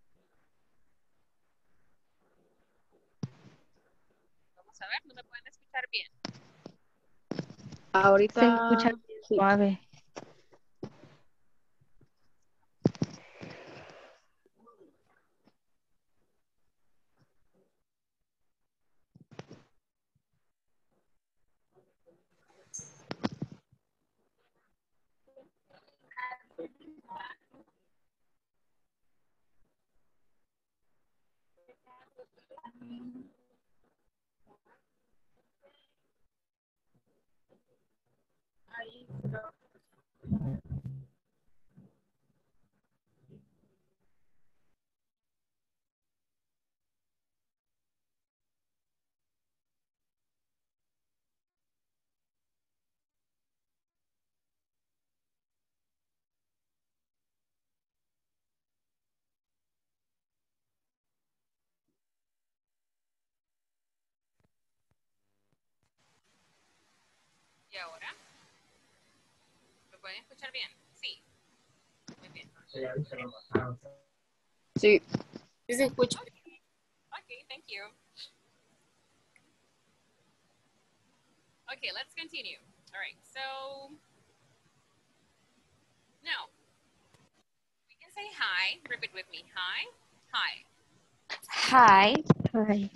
Vamos a ver, no me pueden escuchar bien. Ahorita Se escucha sí. suave. ¿Y ahora? ¿Me pueden escuchar bien? Sí. Muy bien. Sí. ¿Sí se escucha? Okay, thank you. Okay, let's continue. All right, so now we can say hi. Repeat with me. Hi. Hi. Hi. Hi.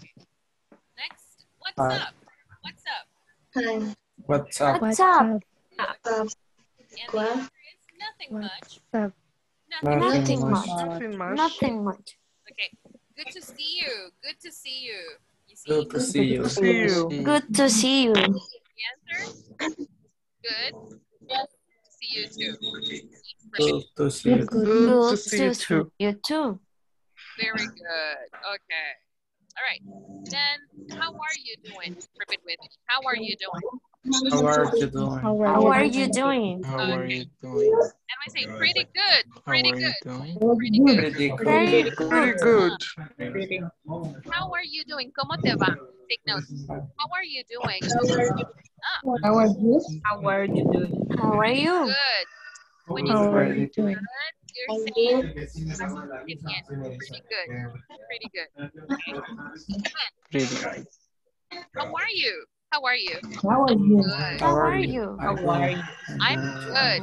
Next, what's Hi. up? What's up? Hi. What's up? What's up? And the answer is nothing What's much. up? Nothing, Nothing Nothing much. much. Nothing much. Nothing much. Okay. Good to see you. Good to see you. You see? Good to see you. See you. Good to see you. The answer? Good. To see you too. Good to see you. Good Good to see you to see too. you too. Very good. Okay. All right. Then, how are you doing? Repeat with me. How are you doing? How are you doing? How How are are you you doing? doing? How are Okay. you doing? And we say pretty good. How Pretty are you good. doing? Pretty good. Pretty good. Very Pretty good. good. How are you doing? ¿Cómo te va? Take notes. How are you doing? Ah, How are you? How are you doing? How are you? good. When you How say are you doing? good, you're saying bastante bien. Pretty good. Pretty good. Okay. Pretty good. How are you? How are you? How are you? Good. How are you? How are you? I'm good.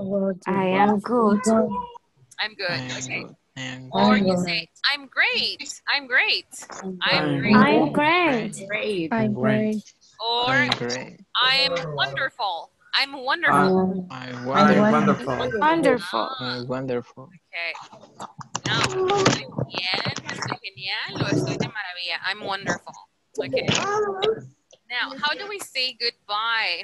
I am good. I'm I good. am Okay. good. I am Or good. you say, I'm great. I'm great. I'm I'm great. I'm great. Great. I'm great. Or I'm great. I'm wonderful. I'm wonderful. Uh, I'm I'm wonderful. wonderful. Wonderful. I'm wonderful. Okay. Now, ¿estoy bien? ¿Estoy genial? ¿O estoy de maravilla? I'm wonderful. Okay. Now, how do we say goodbye?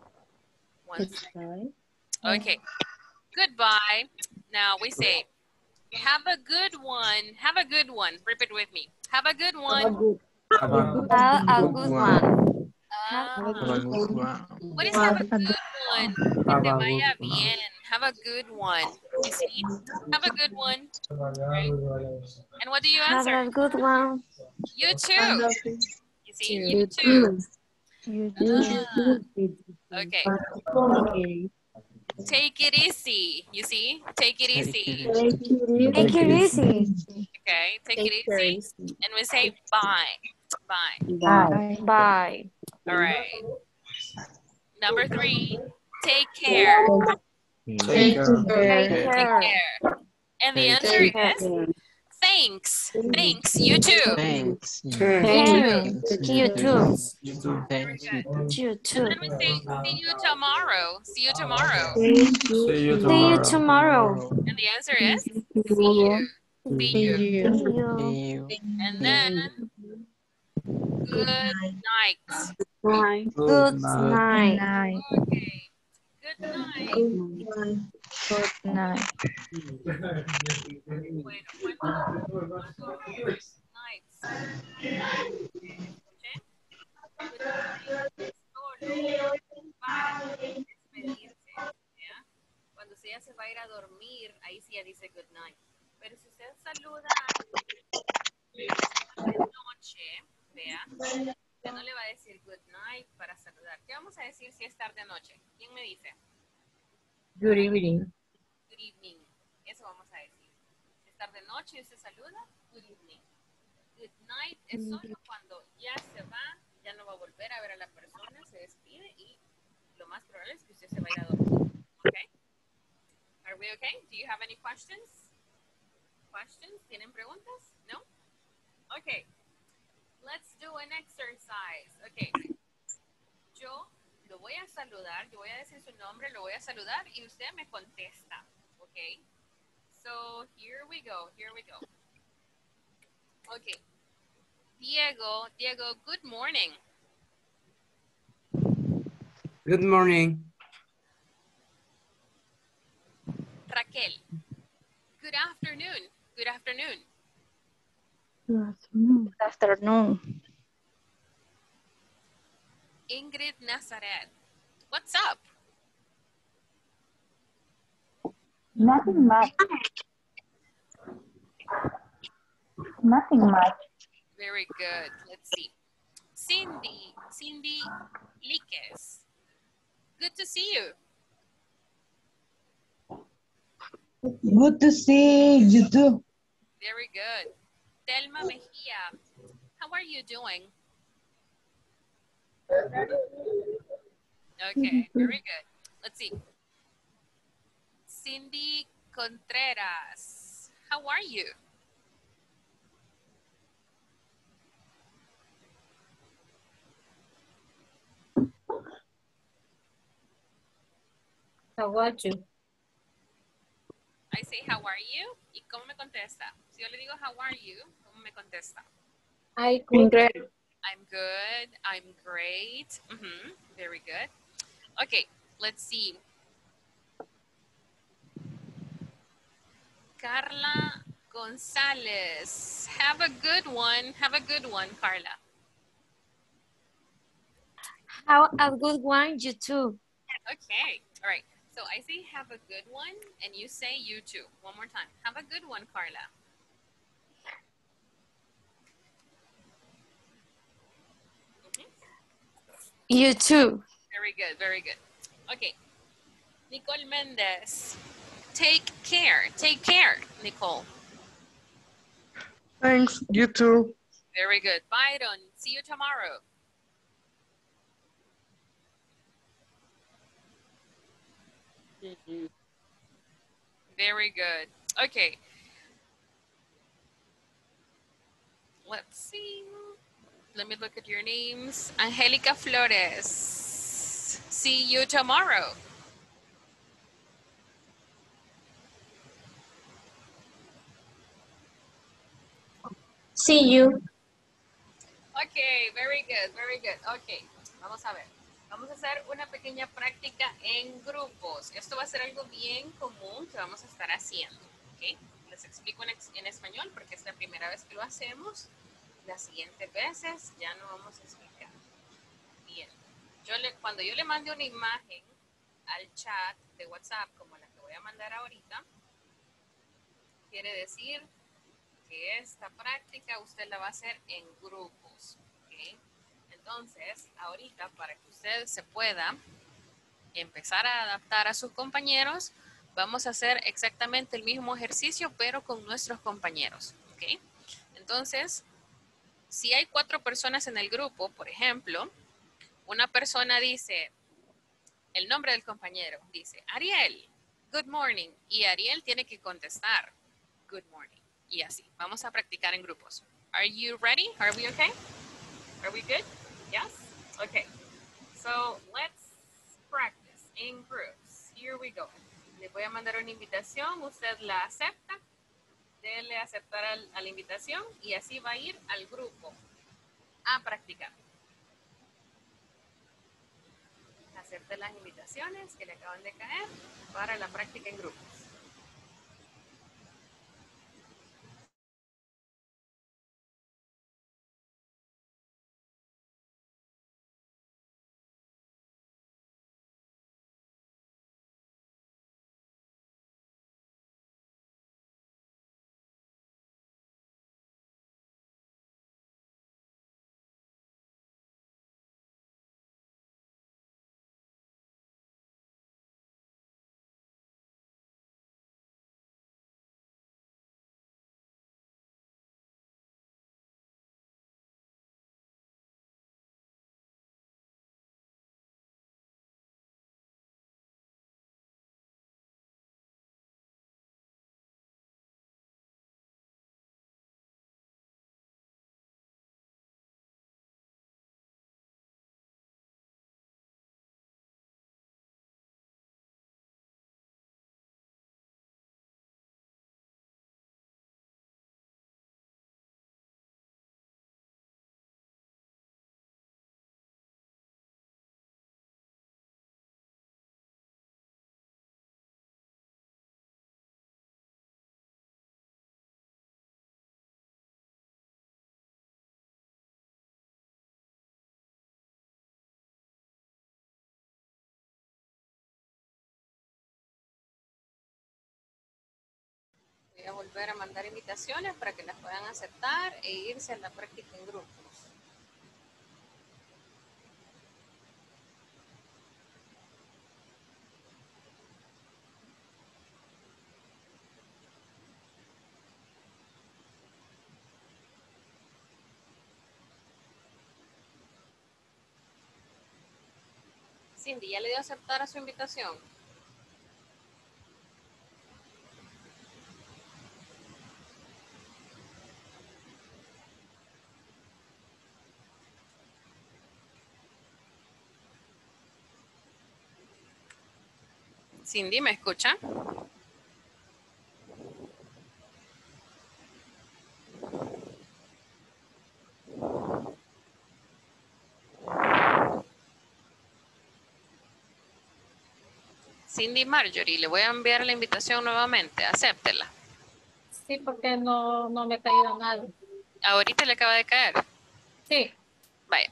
Once. Okay. Goodbye. Now we say, have a good one. Have a good one. Repeat with me. Have a good one. Have a Have a Good good one. one. Ah, Have a good one. what is have a good one? Que Have te a vaya good one. bien. Have a good one. You see? Have a good one. Right? And what do you Have answer? a good one. You too. You see? You too. You Ah, too. okay. Take it easy. You see? Take it Take easy. it easy. Take it easy. Okay. Take it Take care. easy. And we say bye. Bye. Bye. Bye. All right. Number three. Take care. Take care. Take Take care. care. And the Take answer care. is thanks. Thanks. You too. Thanks. You Thanks. too. Thanks. You too. You too. Very Thanks. good. You And too. then we say see you tomorrow. See you tomorrow. See you See you tomorrow. tomorrow. And the answer is see you. See See you. you. See you. See you. And then good night. Bye. Good Good night. night. Night. Okay. Good night. Good night. Bueno, ¿cuántos cuántos nights? ¿Escuché? Good night es solo para despedirse. ¿Ya? Cuando usted ya se va a ir a dormir, ahí sí ya dice good night. Pero si usted saluda de noche, vea, ya no le va a decir good night para saludar. ¿Qué vamos a decir si es tarde noche? ¿Quién me dice? Good evening. Good evening. Eso vamos a decir. Si es tarde noche y usted saluda, good evening. Good night es solo cuando ya se va, ya no va a volver a ver a la persona, se despide y lo más probable es que usted se va a ir a dormir. Okay? Are we okay? Do you have any questions? Questions? ¿Tienen preguntas? No? Okay. Let's do an exercise. Okay. Yo lo voy a saludar, yo voy a decir su nombre, lo voy a saludar y usted me contesta. Okay. So here we go, here we go. Okay. Diego, Diego, good morning. Good morning. Raquel. Good afternoon. Good afternoon. Good afternoon. Good afternoon. Ingrid Nazaret. What's up? Nothing much. Nothing much. Very good. Let's see. Cindy. Cindy Liquez. Good to see you. Good to see you too. Very good. Telma Mejia. How are you doing? Okay, very good. Let's see. Cindy Contreras. How are you? How are you? I say, how are you? ¿Y cómo me contesta? Si yo le digo, how are you? ¿Cómo me contesta? I good. I'm good. I'm great. Mhm, very good. Okay, let's see. Carla Gonzalez. Have a good one. Have a good one, Carla. Have a good one, you too. Okay, all right. So I say have a good one, and you say you too. One more time. Have a good one, Carla. Mhm. You too. Very good, very good. Okay. Nicole Mendez. Take care. Take care, Nicole. Thanks, you too. Very good. Byron, see you tomorrow. Very good. Okay. Let's see. Let me look at your names. Angelica Flores. See you tomorrow. See you. Okay, very good, very good. Ok, vamos a ver. Vamos a hacer una pequeña práctica en grupos. Esto va a ser algo bien común que vamos a estar haciendo. ¿Ok? Les explico en, en español porque es la primera vez que lo hacemos. Las siguientes veces ya no vamos a explicar. Bien. Yo le, cuando yo le mande una imagen al chat de WhatsApp, como la que voy a mandar ahorita, quiere decir que esta práctica usted la va a hacer en grupos. ¿Ok? Entonces, ahorita para que usted se pueda empezar a adaptar a sus compañeros, vamos a hacer exactamente el mismo ejercicio, pero con nuestros compañeros. ¿Ok? Entonces, si hay cuatro personas en el grupo, por ejemplo, una persona dice el nombre del compañero, dice Ariel, good morning, y Ariel tiene que contestar good morning, y así. Vamos a practicar en grupos. Are you ready? Are we okay? Are we good? Yes? Okay. So, let's practice in groups. Here we go. Le voy a mandar una invitación, usted la acepta. Dele aceptar al, a la invitación y así va a ir al grupo a practicar. Acepte las invitaciones que le acaban de caer para la práctica en grupos. Voy a volver a mandar invitaciones para que las puedan aceptar e irse a la práctica en grupos. Cindy, ¿ya le dio a aceptar a su invitación? Cindy, ¿me escucha? Cindy Marjorie, le voy a enviar la invitación nuevamente. Acéptela. Sí, porque no, no me ha caído nada. ¿Ahorita le acaba de caer? Sí. Vaya.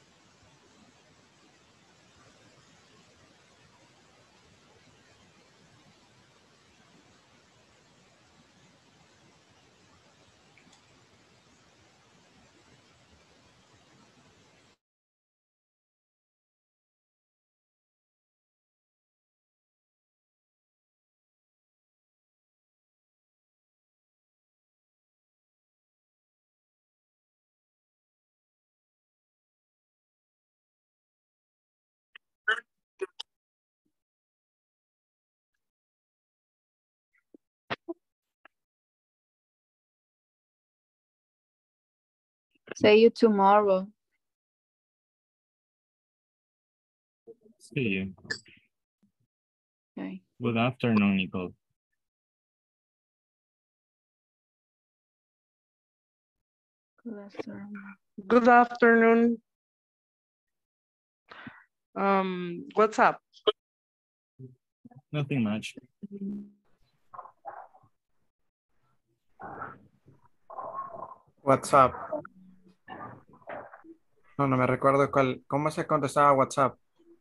See you tomorrow. See you. Okay. Good afternoon, Nicole. Good afternoon. Good afternoon. Um, what's up? Nothing much. WhatsApp. No, no me recuerdo cuál, cómo se contestaba WhatsApp.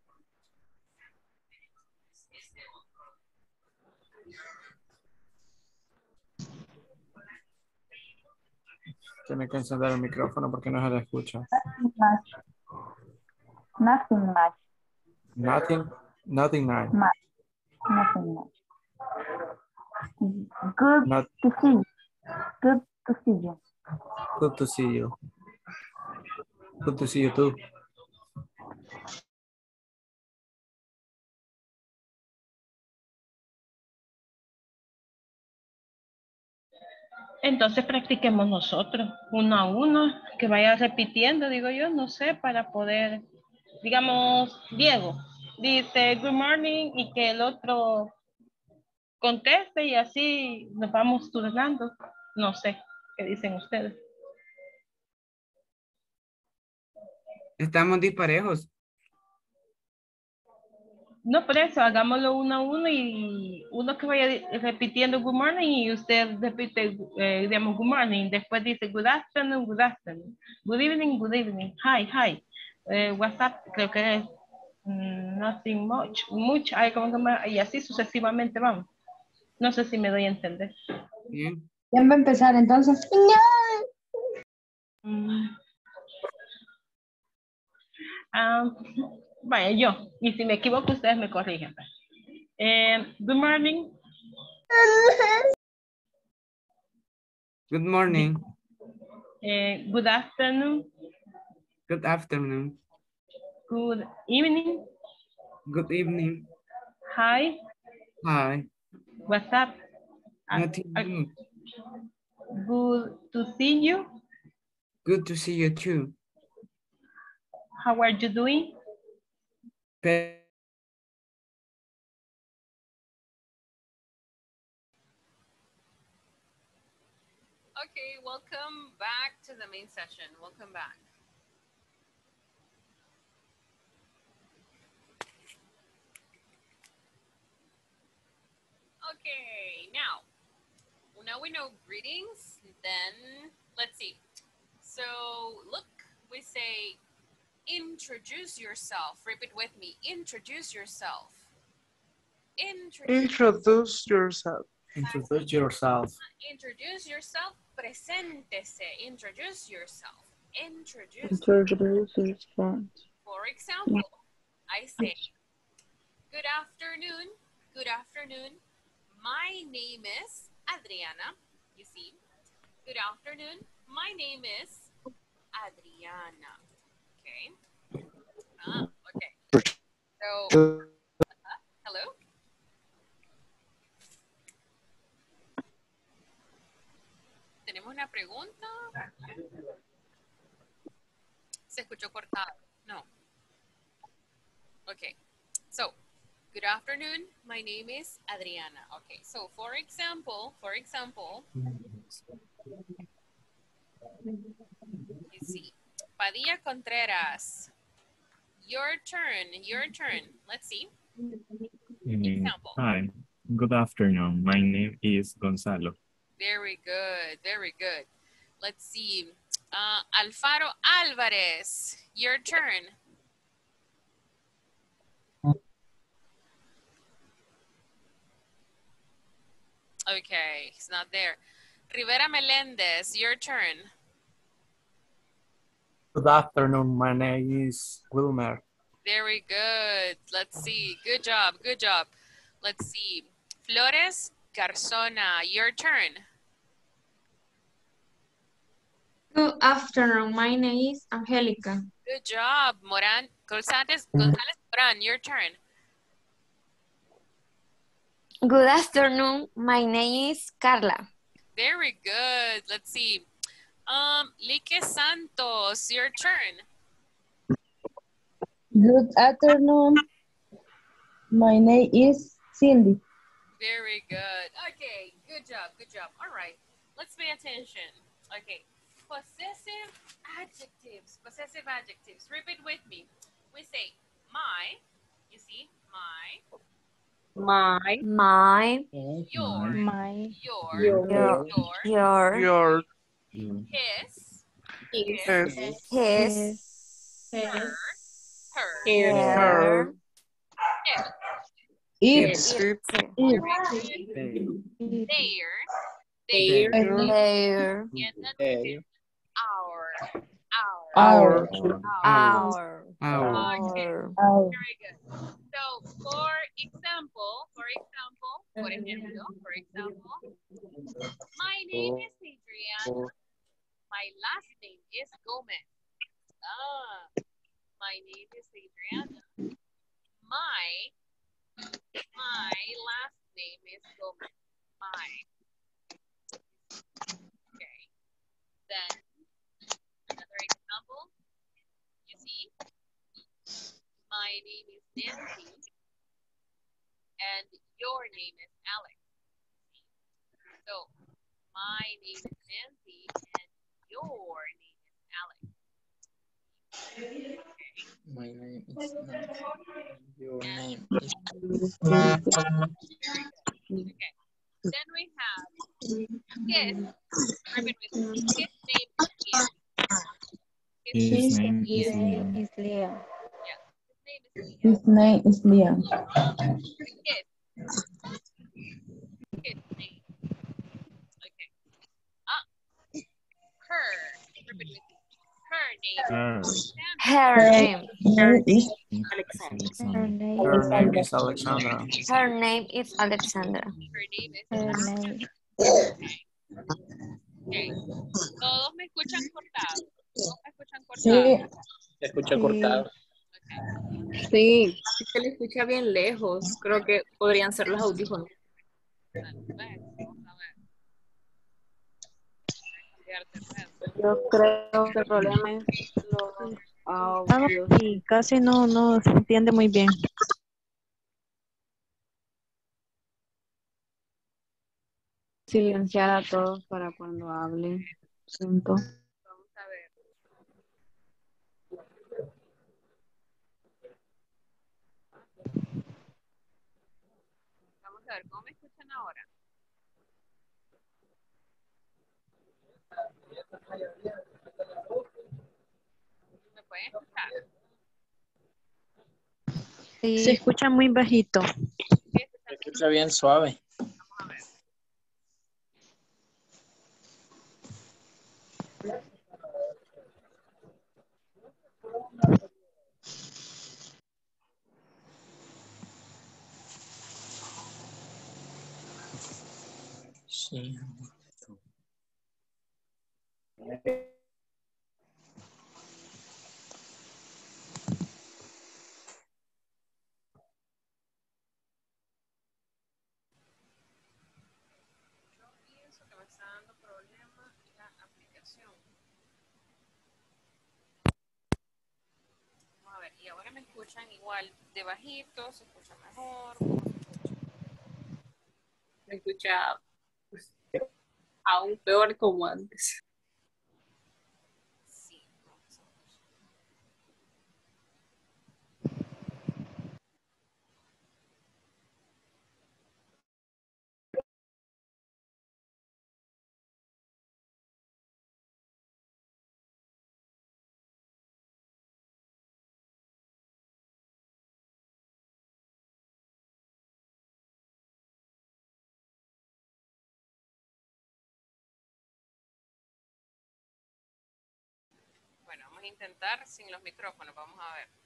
Tiene que encender el micrófono porque no se le escucha. Nothing much. Nothing, nothing nice. Much. Nothing much. Good Not to see you. Good to see you. good to see you. Good to see you too. Entonces practiquemos nosotros, uno a uno, que vaya repitiendo, digo yo, no sé, para poder, digamos, Diego dice good morning y que el otro conteste y así nos vamos turnando. No sé, ¿qué dicen ustedes? Estamos disparejos. No, por eso, hagámoslo uno a uno y uno que vaya repitiendo good morning y usted repite, eh, digamos, good morning. Después dice good afternoon, good afternoon. Good evening, good evening. Hi, hi. Eh, what's up? Creo que es mm, nothing much. Much, ay, como que me- y así sucesivamente vamos. No sé si me doy a entender. Bien. Ya va a empezar entonces. Mm. Ah, vaya, yo. Y si me equivoco, ustedes me corrigen. Eh, good morning. Good morning. Eh, good afternoon. Good afternoon. Good evening. Good evening. Hi. Hi. What's up? Ah, Nothing ah, new. good to see you. Good to see you too. How are you doing? Pe- Okay, welcome back to the main session. Welcome back. Okay, now, now we know greetings, then let's see. So look, we say introduce yourself. Repeat with me, introduce yourself. Introduce, Introduce yourself. Introduce yourself. Introduce yourself. Preséntese. Introduce yourself. Introduce. Introduce yourself. For example, I say, good afternoon. Good afternoon. My name is Adriana. You see? Good afternoon. My name is Adriana. Okay. Ah, okay. So, uh, hello? ¿Tenemos una pregunta? Se escuchó cortado. No. Okay. So, good afternoon. My name is Adriana. Okay. So, for example, for example, you see, Padilla Contreras. Your turn. Your turn. Let's see. Mm, Hi, good afternoon. My name is Gonzalo. Very good. Very good. Let's see. Uh, Alfaro Alvarez. Your turn. Okay, he's not there. Rivera Melendez, your turn. Good afternoon. My name is Wilmer. Very good. Let's see. Good job. Good job. Let's see. Flores Garzona, your turn. Good afternoon. My name is Angelica. Good job. Moran González, González Moran, your turn. Good afternoon. My name is Carla. Very good. Let's see. Um, Lique Santos, your turn. Good afternoon. My name is Cindy. Very good. Okay, good job, good job. All right, let's pay attention. Okay, possessive adjectives, possessive adjectives. Repeat with me. We say my, you see, my, My. My. your, My. your, Your. Your. your, Your. Your. his, His. his, His. her, her, Her. It's. it, It's. their, Their. their, Their. and then our, our, Our. Our. Our. Okay, Our. very good. So, for example, for example, por ejemplo, for example, my name is Adriana. My last name is Gomez. Ah, my name is Adriana. My, my last name is Gomez. My. Okay. Then, another example. You see? My name is Nancy. And your name is Alex. So, my name is Nancy and your name is Alex. Okay. My name is Nancy. Your name is. Very good. Okay. Then we have his. Repeat with me. His name is Ian. His name is His Liam. name is Leah. Yeah. His name is Liam. His. His name. Okay. Ah. Her. Repeat with me. Her name. Her. Her name. Her is Her Alexander. name. Her name is Alexandra. Her name is Alexandra. Her name is. Her name. Okay. Todos me escuchan cortado. Todos me escuchan Sí. cortado. Se escucha Sí. cortado. Sí, se le escucha bien lejos. Creo que podrían ser los audífonos. Vamos a ver. Cambiarte de nuevo. Yo creo que el problema es los audios. Y casi no, no se entiende muy bien. Silenciar a todos para cuando hablen. Siento. Vamos a ver. Vamos a ver, ¿cómo me escuchan ahora? ¿Me pueden escuchar? Se escucha muy bajito. Se escucha bien suave. Vamos a ver. Sí. Pienso que me está dando problema la aplicación. Vamos a ver, y ahora me escuchan igual de bajito, se escucha mejor. Me escucha pues, aún peor como antes. Sí, vamos a ver. Bueno, vamos a intentar sin los micrófonos, vamos a ver.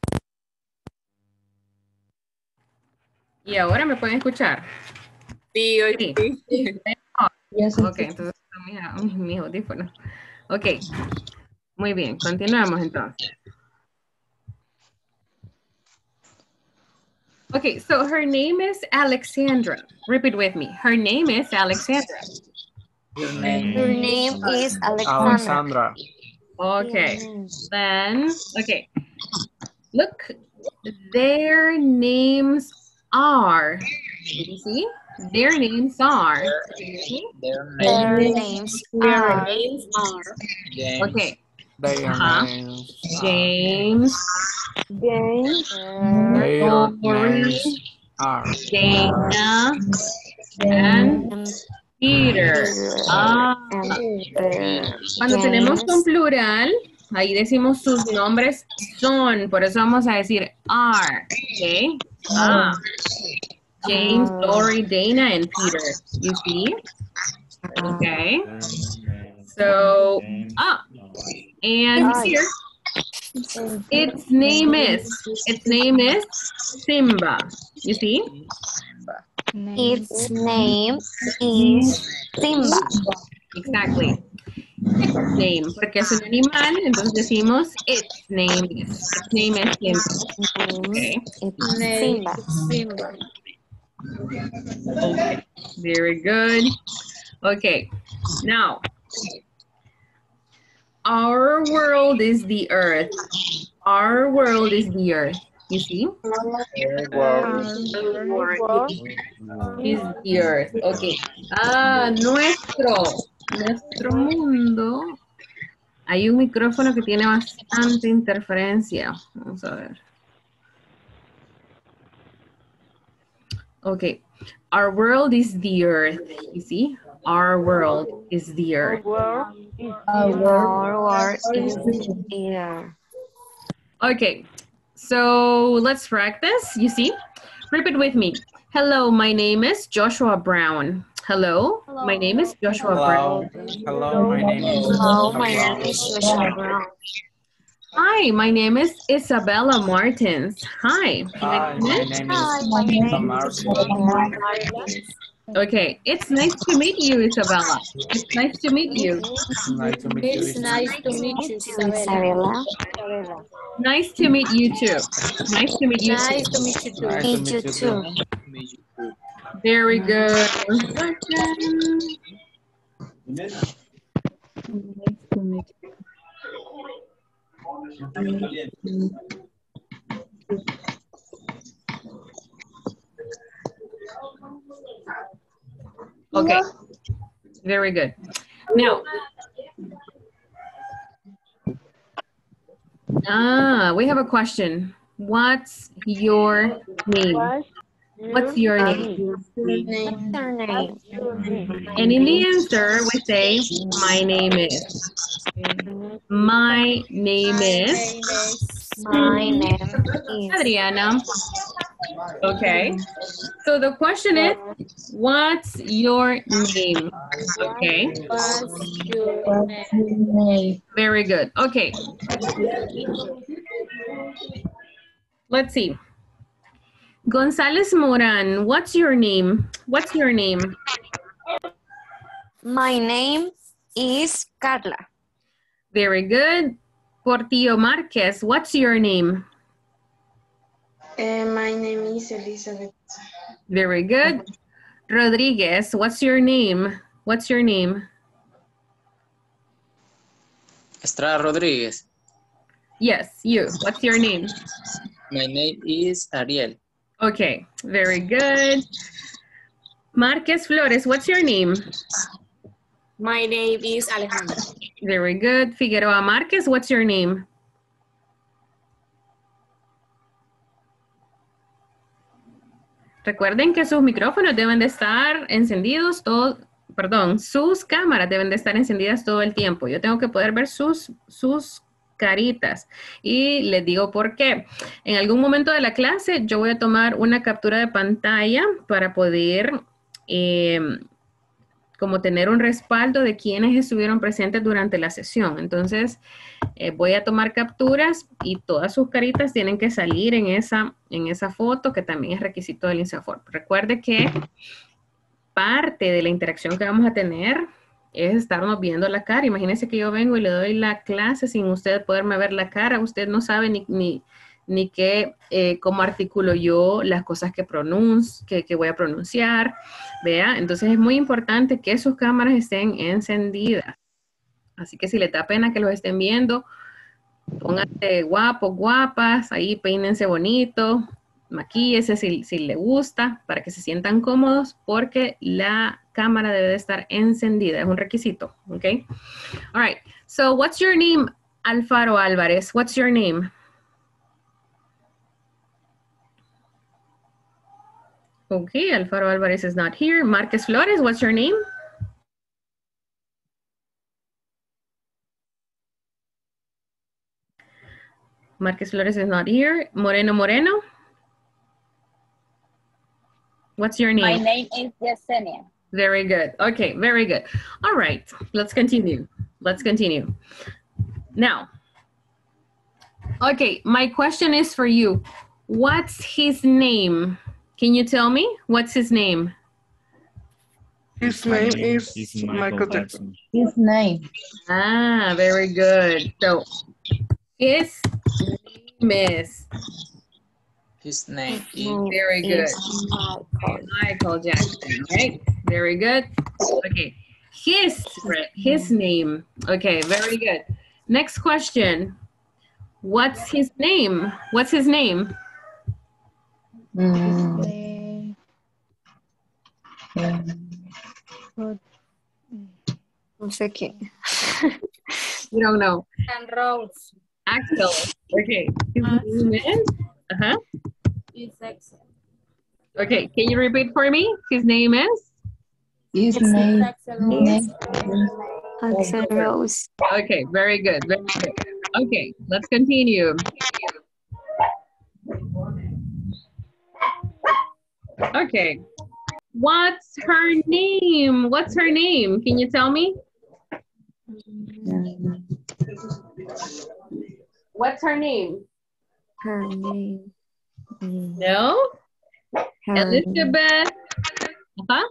¿Y ahora me pueden escuchar? Sí, hoy Sí. sí. Ok, entonces son mis, mis audífonos. Ok, muy bien, continuamos entonces. Okay, so her name is Alexandra. Repeat with me. Her name is Alexandra. Your name, Her name is Alexandra. Alexandra. Okay, then, okay. Look, their names are, did you see? Their names are. their Their name, names Their are names are James, Okay, Their uh-huh. names are. James, James, Their Lori, names are. Dana, and Peter. Ah, cuando tenemos un plural, ahí decimos sus nombres son, por eso vamos a decir are, ¿ok? Ah, James, Lori, Dana, and Peter. You see? Okay. So, ah, and here, its name is, its name is Simba. You see? its name is Simba. Exactly. Its name, porque es un animal, entonces decimos its name is. Its name is Simba. Okay. Simba. Simba. Okay. Very good. Okay. Now, our world is the earth. Our world is the earth. You see? Is the earth. Okay. Ah, nuestro, nuestro mundo. Hay un micrófono que tiene bastante interferencia. Vamos a ver. Okay. Our world is the earth. You see? Our world is the earth. Our world is the earth. Okay. So let's practice. You see? Repeat with me. Hello, my name is Joshua Brown. Hello, Hello. My name is Joshua Hello. Brown. Hello, my name is Hello, my name is Joshua Brown. Hi, my name is Isabella Martins. Hi. Hi, my name is Hi, my name is Martins. Isabella Martins. Okay, it's nice to meet you, Isabella. It's nice to meet you. It's nice to meet you. It's nice to meet you, Isabella. Isabella. Nice to meet you too. Nice to meet you Nice too. to meet you too. Nice Meet to you meet too. you. Very good. One second. Okay, very good. Now, ah, we have a question. What's your name? What's your name? Their name. And in the answer, we say, my name is. My name is. My name is. Adriana. Okay. So the question is, what's your name? Okay. What's your name? Very good. Okay. Let's see. González Moran, what's your name? What's your name? My name is Carla. Very good. Portillo Marquez, what's your name? Uh, my name is Elizabeth. Very good. Rodriguez, what's your name? What's your name? Estrada Rodriguez. Yes, you. What's your name? My name is Ariel. Okay, very good. Marquez Flores, what's your name? My name is Alejandra. Very good. Figueroa Marquez, what's your name? Recuerden que sus micrófonos deben de estar encendidos todo, perdón, sus cámaras deben de estar encendidas todo el tiempo. Yo tengo que poder ver sus, sus caritas. Y les digo por qué. En algún momento de la clase yo voy a tomar una captura de pantalla para poder eh, como tener un respaldo de quienes estuvieron presentes durante la sesión. Entonces, eh, voy a tomar capturas y todas sus caritas tienen que salir en esa, en esa foto, que también es requisito del INSAFORP. Recuerde que parte de la interacción que vamos a tener es estarnos viendo la cara. Imagínense que yo vengo y le doy la clase sin usted poderme ver la cara. Usted no sabe ni, ni, ni qué, eh, cómo articulo yo las cosas que, pronuncio, que, que voy a pronunciar. ¿Vea? Entonces es muy importante que sus cámaras estén encendidas. Así que si les da pena que los estén viendo, pónganse guapos, guapas, ahí peínense bonito, maquíllese si, si le gusta, para que se sientan cómodos, porque la cámara debe de estar encendida, es un requisito, ¿ok? All right, so what's your name, Alfaro Álvarez? What's your name? Okay, Alfaro Álvarez is not here. Marquez Flores, what's your name? Marquez Flores is not here. Moreno Moreno? What's your name? My name is Yesenia. Very good. Okay, very good. All right, let's continue. Let's continue. Now, okay, my question is for you. What's his name? Can you tell me? What's his name? His name is Michael Jackson. His name. Ah, very good. So, his name is... His name is... Very good. Michael Jackson, right? Very good. Okay. His, his name. Okay, very good. Next question. What's his name? What's his name? Mm. No sé qué. You don't know. And Rose. Axel. Okay. His name is? Uh-huh. It's Axel. Okay, can you repeat for me? His name is? His name is Axel Rose. Okay, very good, very good. Okay, let's continue. Okay, what's her name? What's her name? Can you tell me? What's her name? Her name. No? Her Elizabeth. Uh-huh.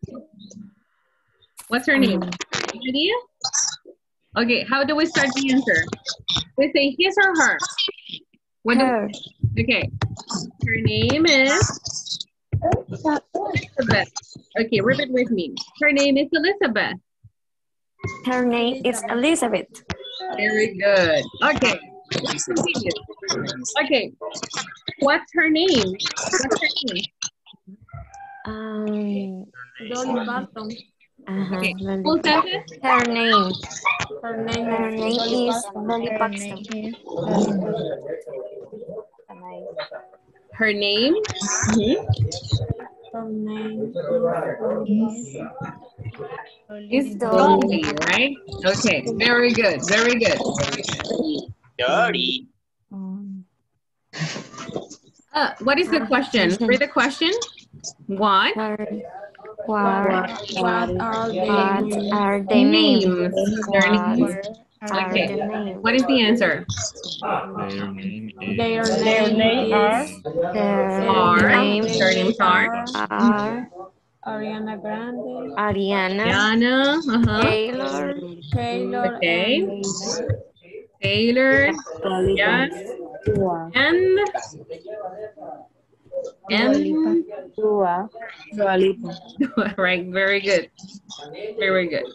What's her name? Any idea? Okay, how do we start the answer? We say his or her? What her. Do, okay. Her name is Elizabeth. Okay, repeat with me. Her name is Elizabeth. Her name is Elizabeth. Very good. Okay, let's continue. Okay, what's her name? What's her name? Um, Dolly Parton. Uh-huh. Okay. Full sentence? Her name. Her name, Her name Dolly is Parton. Dolly Paxton. Her name? Mm-hmm. Her name Is Dolly, right? Okay, very good, very good. Dirty. Uh, what is the question? Read the question. What? What, what, What are the what are the names? Their names. Okay. What is the answer? Their name is. Their Their name are Are. Their names are. Are Ariana Grande, Ariana, Diana. Uh-huh. Taylor, Taylor, Okay. and Taylor. Yes. And. And. Dua. Dua Lipa. Right. Very good. Very good.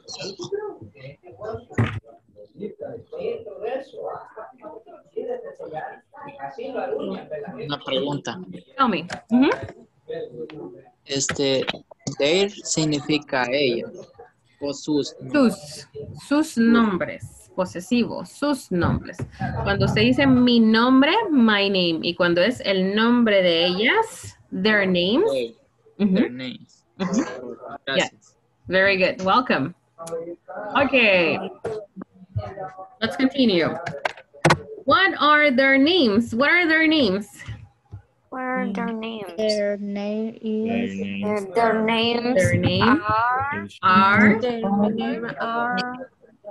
Una pregunta. Tell me. Mhm. Este, their significa ella o sus. Sus, sus nombres, posesivos, sus nombres. Cuando se dice mi nombre, my name. Y cuando es el nombre de ellas, their names. Okay. Mhm. Their names. Mhm. Gracias. Yeah. Very good. Welcome. Okay. Let's continue. What are their names? What are their names? what are their names? Their name Their is names. Uh, their names Their name are are their name are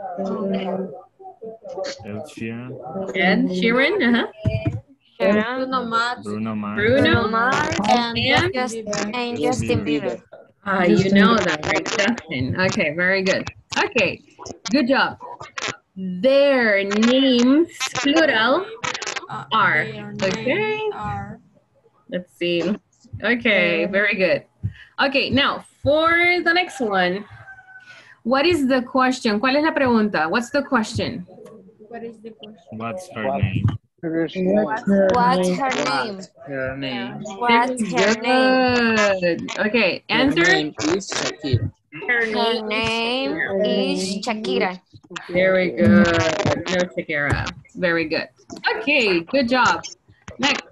Elcia, Ed Sheeran, uh-huh. Sharon, Bruno Mars, Bruno Mars, Bruno Bruno, Mars, and and Justin Bieber. and Justin Justin Bieber. Bieber. ah, you know that, right? Justin. Okay, very good. Okay, good job. Their names, plural, Uh, are. their Okay. names are Let's see. Okay, very good. Okay, now for the next one. What is the question? ¿Cuál es la pregunta? What's the question? what is the question? what's her name? What's her name? Her name. What's her name? Good. Okay, Her answer. name is Shakira. Her name is Shakira. Very good. No, Shakira. Very good. Okay, good job. Next.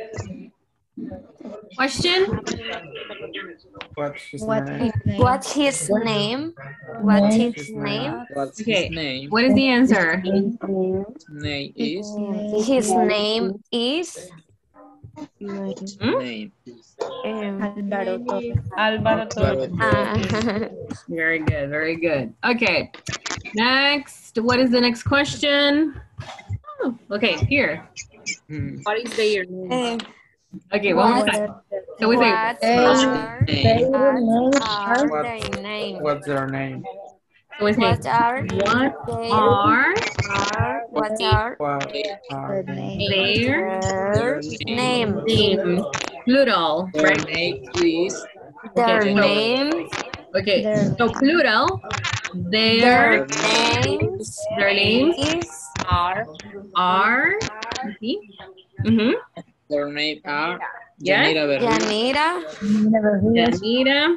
Question? What's his what name? his name? What's his name? What's his name? What's Okay. his name? What is the answer? His name is. His name is Hmm? Name is. um, Álvaro Torres. Álvaro Torres. uh, Very good, very good. Okay, next. What is the next question? Oh, okay, here. Hmm. What is their name? uh, Okay, one more What- time. So we say, what Hey, are, Name. what are What- their names? What's their name? so we say, What are what they are are what are What are Her they? name. their their names? names? Plural, Her right? name is. Their Okay, so- names, Okay, Their so plural, their, their names their names is are are, mm-hmm. Their name are. Yes. Yanira Berrío. Yanira, Janita.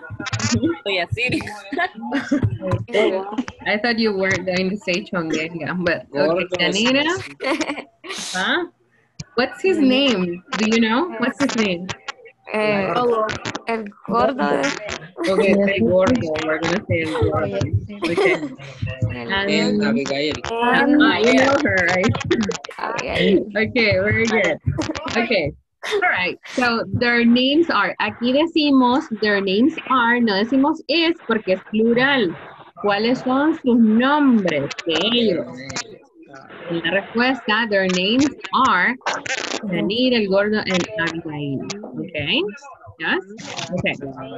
I thought you weren't going to say Chongenga, but okay, Gordo. Janita. Huh? What's his name? Do you know? What's his name? eh, el gordo, Okay, say Gordo. We're gonna say El Gordo. Okay. And And, Abigail. and ah, you know her, right? okay, Okay, very good. Okay. All right. So their names are. Aquí decimos their names are. No decimos is porque es plural. ¿Cuáles son sus nombres de ellos? En la respuesta, their names are Janir, El Gordo, and Abigail. Okay. Yes. Okay.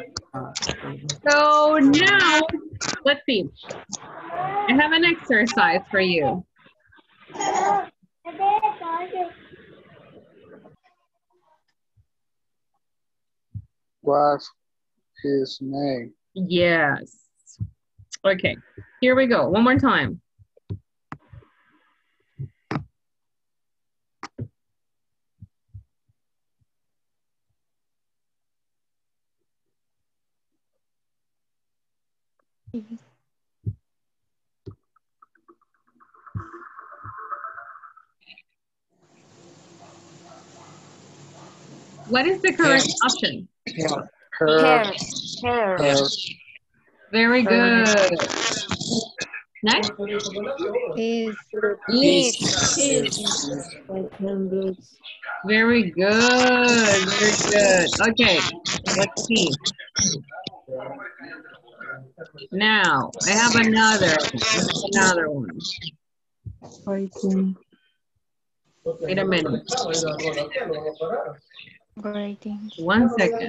So now, let's see. I have an exercise for you. What's his name? Yes. Okay. Here we go. One more time. What is the correct option? Her, hair, hair, her, Very good. Next. Is is, Very good. Very good. Okay. Let's see. Now, I have another, another one. Writing. Wait a minute. Writing. One second.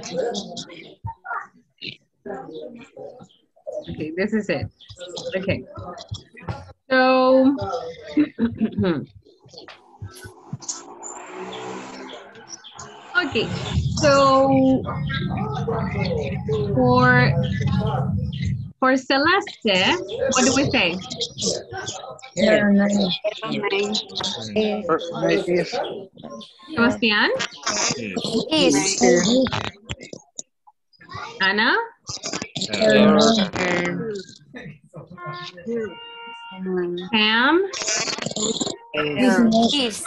Okay, this is it. Okay. So, okay. So, for for Celeste, what do we say? Her name. Her name is. Sebastián? Is. Ana? Her Pam? Is.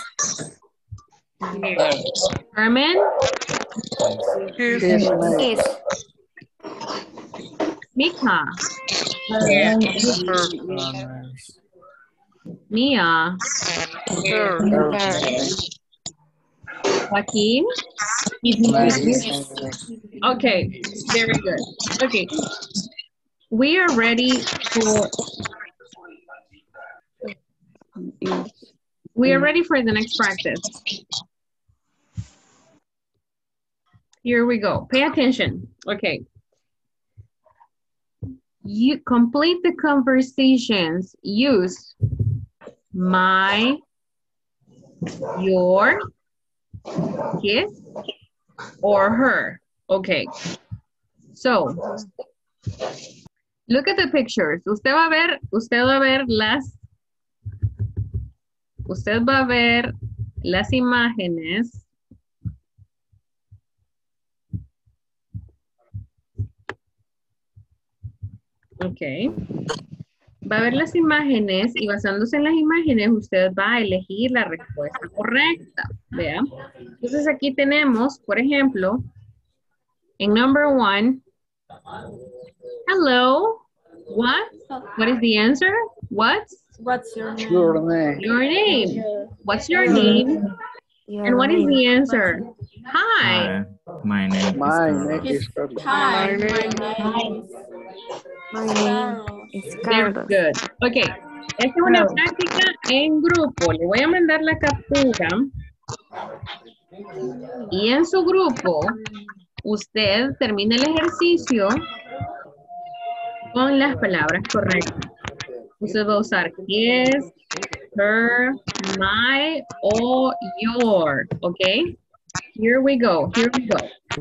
Herman? His name. Is. Mika? Her. Mia? Her. Joaquin? Okay, very good. Okay, we are ready for we are ready for the next practice. Here we go. Pay attention. Okay. You complete the conversations. Use my, your, his, or her. Okay. So, look at the pictures. Usted va a ver, usted va a ver las, usted va a ver las imágenes. Ok. Va a ver las imágenes y basándose en las imágenes usted va a elegir la respuesta correcta. Vean. Entonces aquí tenemos, por ejemplo, en number one, hello, what? What is the answer? What? What's your name? Your name. Your name. What's your name? And what is the answer? Hi. Hi, my name My is name is Carlos. Hi, My my name- name My name is Very Carlos. good. Ok. Esta es una práctica en grupo. Le voy a mandar la captura. Y en su grupo, usted termina el ejercicio con las palabras correctas. Usted va a usar his, her, my, o your. Ok. Here we go. Here we go.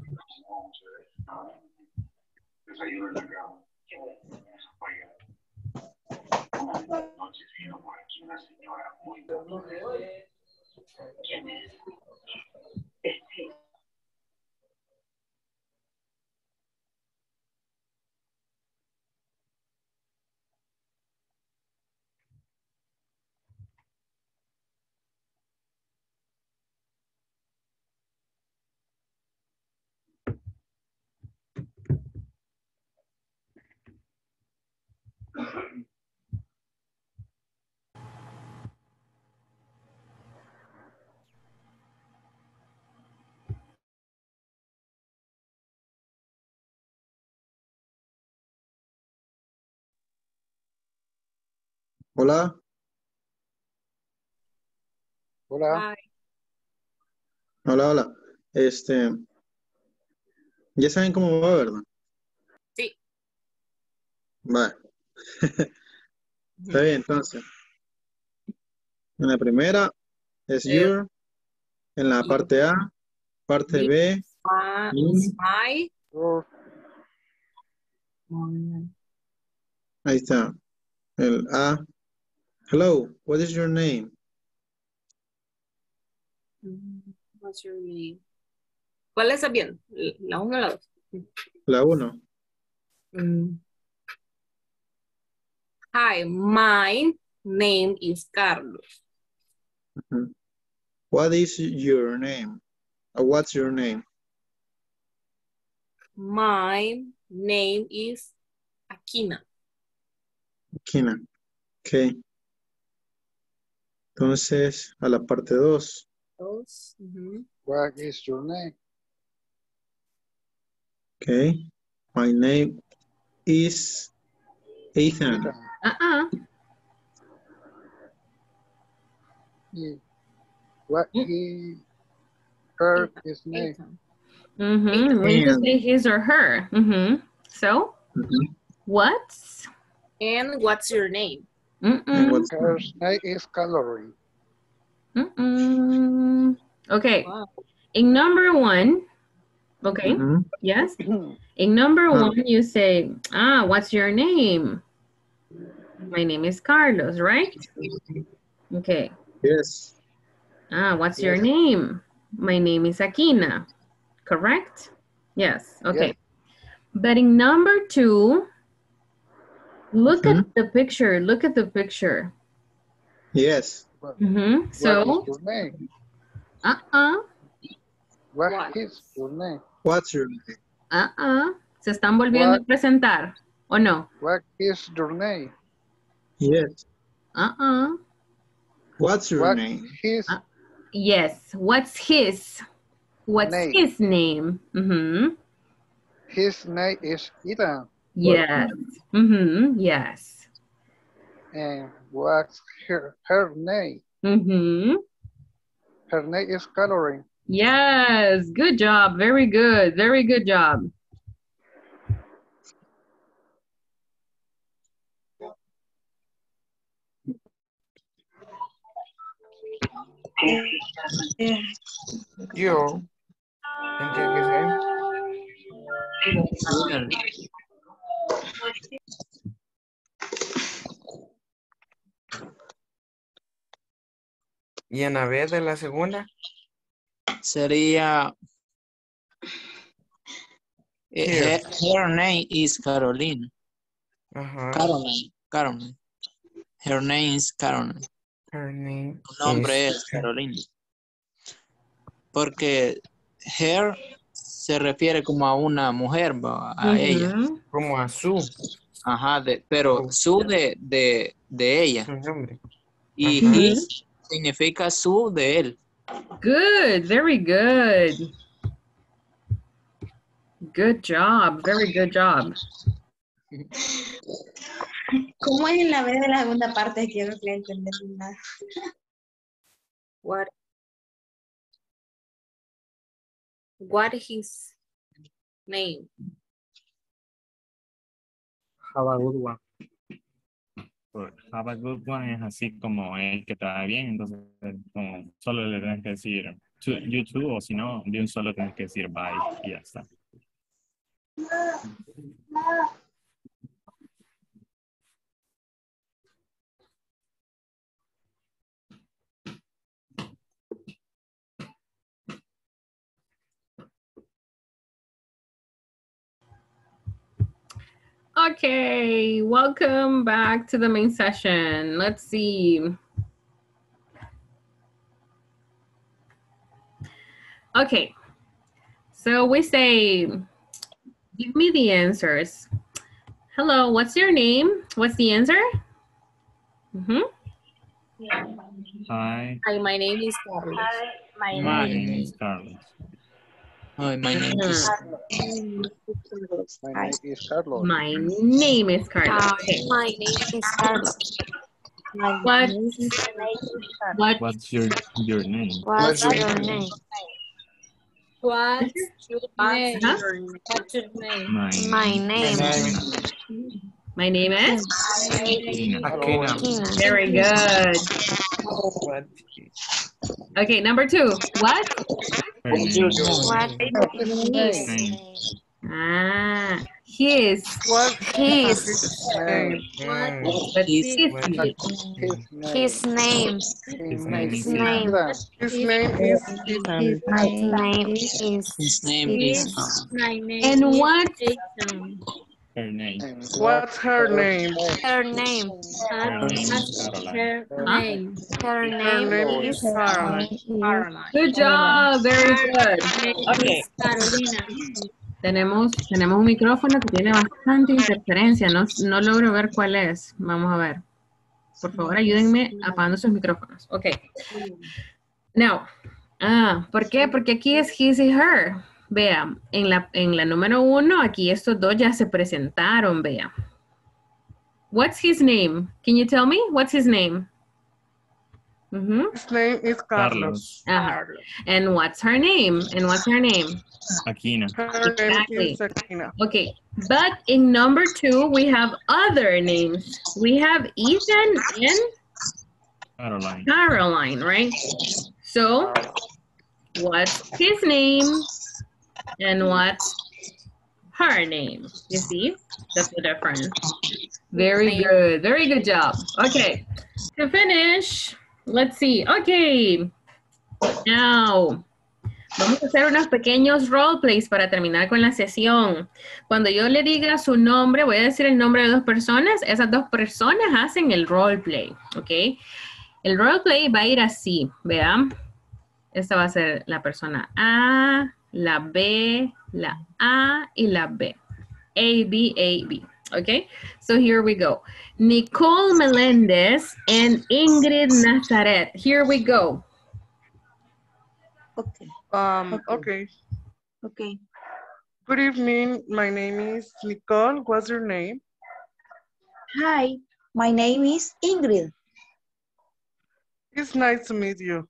Hola. Hola. Hola, hola. Este, ya saben cómo va, ¿verdad? Sí. Va. Está bien, entonces. En la primera es Eh, your. En la parte A, parte B. My, y- my, Your. Ahí está. El A. Hello, what is your name? what's your name? ¿Cuál es bien? ¿La uno o la dos? La uno. Mm. Hi, my name is Carlos. Ujú. What is your name? Or what's your name? My name is Aquina. Kina. Ok. Entonces, a la parte dos. Dos. Ujú. What is your name? Ok. My name is Ethan. Uh-uh. he, what he, her, his name. Mm-hmm. When you say his or her. Mm-hmm. So, Mhm. what's? And what's your name? Mm-mm. What's Her name is calorie. Mm-mm. Okay. In number one, okay, Mhm. yes. In number Huh. one, you say, ah, what's your name? My name is Carlos, right? Okay. Yes. Ah, what's your Yes. name? My name is Aquina, correct? Yes, okay. Yes. But in number two, look Mhm. at the picture, look at the picture. Yes. What, Mm-hmm. what So, is your name? uh-uh, What, What? is your name? What's your name? uh-uh. Se están volviendo What, a presentar, ¿o no? what is your name? Yes. Uh-uh. What's your What name? his Uh, yes. What's his? What's name? his name? Mm-hmm. His name is Ethan. Yes. Mm-hmm. Yes. And what's her, her name? Mm-hmm. Her name is Calorie. Yes. Good job. Very good. Very good job. Yo. ¿Entiendes qué sé? ¿Y en la vez de la segunda? Sería, eh, Here. her, her name is Caroline. Ajá. Caroline. Caroline. Her name is Caroline. Her name Su nombre is... es Carolina. Porque her se refiere como a una mujer, ¿va? A ella. Ujú. Como a su. Ajá, de, pero Su. su de, de, de ella. Su nombre. Y Ajá. his significa su de él. Good. Very good. Good job. Very good job. ¿Cómo es en la vez de la segunda parte? Que yo no estoy entendiendo nada. What? What his name? Have a good one. Por have a good one es así como el que te va bien, entonces como solo le tienes que decir to, you too, o si no, de un solo tienes que decir bye y ya está. Okay, welcome back to the main session. Let's see. Okay, so we say, give me the answers. Hello, what's your name? What's the answer? Mm-hmm. Hi, Hi, my name is Carlos. My my name name is Carlos. Hi, my name is... My name is Carlos. My name is Carlos. Uh, Okay. my name is Carlos. My What? name is Carlos. What? What's your your name? What's your name? What's your name? Huh? What's your name? My, My name. My name is? Aquina. Aquina. Aquina. Very good. What? Okay, number two. What? Her name. What His is Name. Ah, his. What? his name. Mm. But His, his. What? His name. his name? His His name His is name. His name. His name is My name is. his name is... uh, My name And is what? Jason. Her name. And What's her name? Her name. Her name is Caroline. Her name. Her Her name name is is Caroline. Caroline. Good job. Very good. Okay. Carolina. Tenemos, tenemos un micrófono que tiene bastante interferencia. No, no logro ver cuál es. Vamos a ver. Por favor, ayúdenme apagando sus micrófonos. Ok. Now. Ah, ¿por qué? Porque aquí es his y her. Vea, en la, en la número uno, aquí estos dos ya se presentaron, vea. What's his name? Can you tell me? What's his name? Mhm. His name is Carlos. Carlos. Ajá. And what's her name? And what's her name? Aquina. Her name Exactly. is Aquina. Okay, but in number two, we have other names. We have Ethan and Caroline. Caroline, right? So, what's his name and what's her name? You see, that's the difference. Very good, very good job. Okay, to finish, let's see. Okay, now, vamos a hacer unos pequeños role plays para terminar con la sesión. Cuando yo le diga su nombre, voy a decir el nombre de dos personas. Esas dos personas hacen el role play, ¿ok? El role play va a ir así, vean. Esta va a ser la persona A, la B, la A y la B. A, B, A, B. Okay, so here we go. Nicole Melendez and Ingrid Nazaret. Here we go. Okay. Um, okay. Okay. Good evening. My name is Nicole. What's your name? Hi, my name is Ingrid. It's nice to meet you.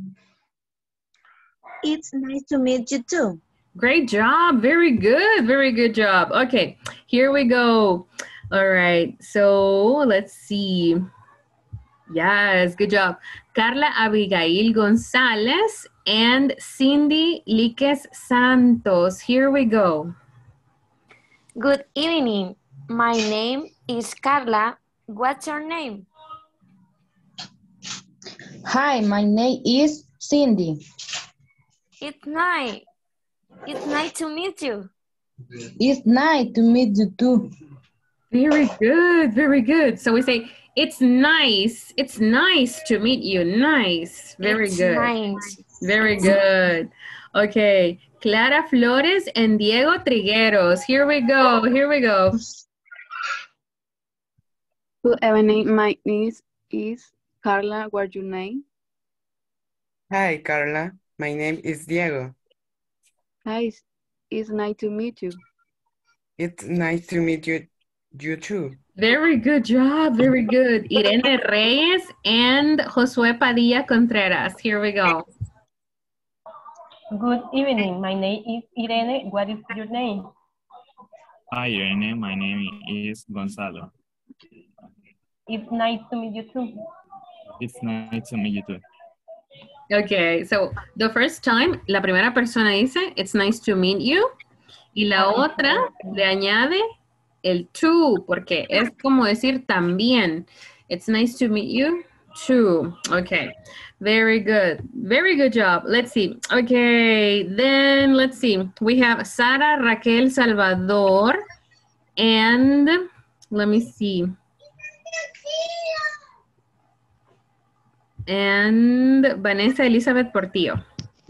It's nice to meet you too. Great job. Very good. Very good job. Okay, here we go. All right, so let's see. Yes, good job. Carla Abigail Gonzalez and Cindy Liques Santos. Here we go. Good evening. My name is Carla. What's your name? Hi, my name is Cindy. It's nice. It's nice to meet you. It's nice to meet you too. Very good, very good. So we say, it's nice. It's nice to meet you. Nice. Very It's good. nice. Very good. Okay. Clara Flores and Diego Trigueros. Here we go. Here we go. Good evening. My name is Carla. What's your name? Hi, Carla. My name is Diego. Hi, it's nice to meet you. It's nice to meet you, you too. Very good job. Very good. Irene Reyes and Josué Padilla Contreras. Here we go. Good evening. My name is Irene. What is your name? Hi, Irene. My name is Gonzalo. It's nice to meet you too. It's nice to meet you too. Okay, so the first time, la primera persona dice, it's nice to meet you. Y la otra le añade el to, porque es como decir también. It's nice to meet you too. Okay, very good. Very good job. Let's see. Okay, then let's see. We have Sara Raquel Salvador and let me see. And Vanessa Elizabeth Portillo.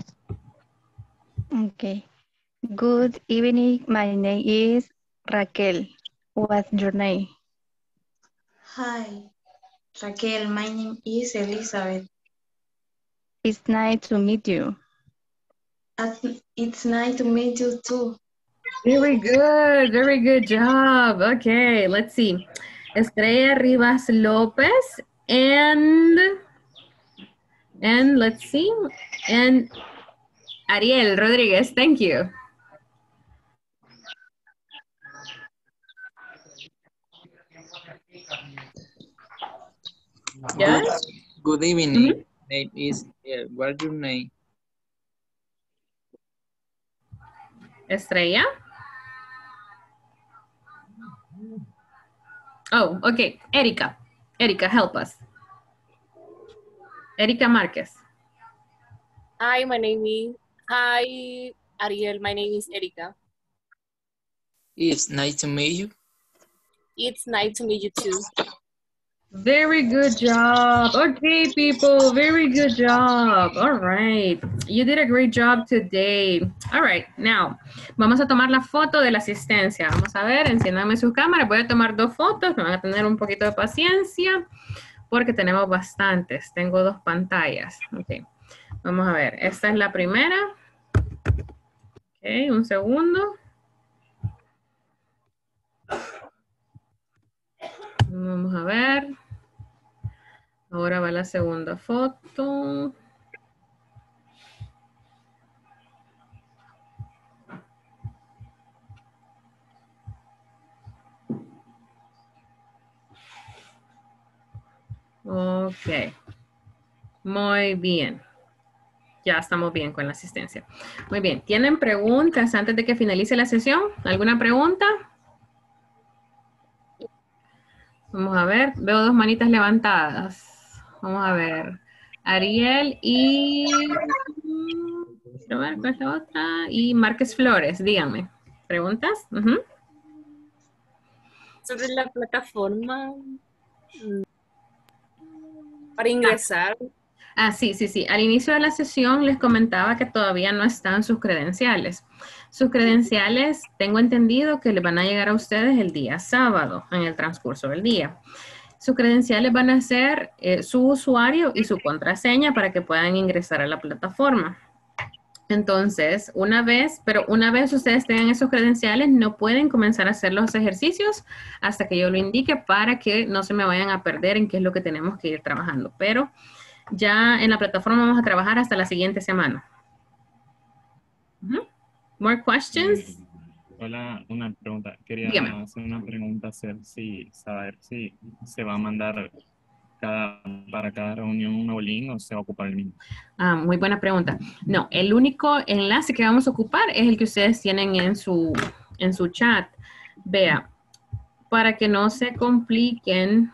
Okay. Good evening. My name is Raquel. What's your name? Hi, Raquel. My name is Elizabeth. It's nice to meet you. It's nice to meet you too. Very good. Very good job. Okay, let's see. Estrella Rivas Lopez and and let's see. And Ariel Rodriguez. Thank you. Yes. Good evening. Mm-hmm. Name is uh, what's your name? Estrella. Oh, okay. Erika. Erika, help us. Erika Marquez. Hi, my name is, hi, Ariel, my name is Erika. It's nice to meet you. It's nice to meet you too. Very good job. Okay, people, very good job. All right. You did a great job today. All right, now, vamos a tomar la foto de la asistencia. Vamos a ver, enciéndame su cámara. Voy a tomar dos fotos. Me van a tener un poquito de paciencia porque tenemos bastantes. Tengo dos pantallas. Ok, vamos a ver. Esta es la primera. Ok, un segundo. Vamos a ver. Ahora va la segunda foto. Ok. Muy bien. Ya estamos bien con la asistencia. Muy bien. ¿Tienen preguntas antes de que finalice la sesión? ¿Alguna pregunta? Vamos a ver. Veo dos manitas levantadas. Vamos a ver. Ariel y... Quiero ver cuál es la otra. Y Márquez Flores. Díganme. ¿Preguntas? Uh-huh. Sobre la plataforma mm, para ingresar. Ah, sí, sí, sí. Al inicio de la sesión les comentaba que todavía no están sus credenciales. Sus credenciales, tengo entendido que les van a llegar a ustedes el día sábado, en el transcurso del día. Sus credenciales van a ser eh, su usuario y su contraseña para que puedan ingresar a la plataforma. Entonces, una vez, pero una vez ustedes tengan esos credenciales, no pueden comenzar a hacer los ejercicios hasta que yo lo indique para que no se me vayan a perder en qué es lo que tenemos que ir trabajando. Pero ya en la plataforma vamos a trabajar hasta la siguiente semana. Uh-huh. More questions? Hola, una pregunta. Quería Dígame. hacer una pregunta, hacer si, saber si se va a mandar cada, para cada reunión un nuevo link o se va a ocupar el mismo. Ah, muy buena pregunta. No, el único enlace que vamos a ocupar es el que ustedes tienen en su, en su chat. Vea, para que no se compliquen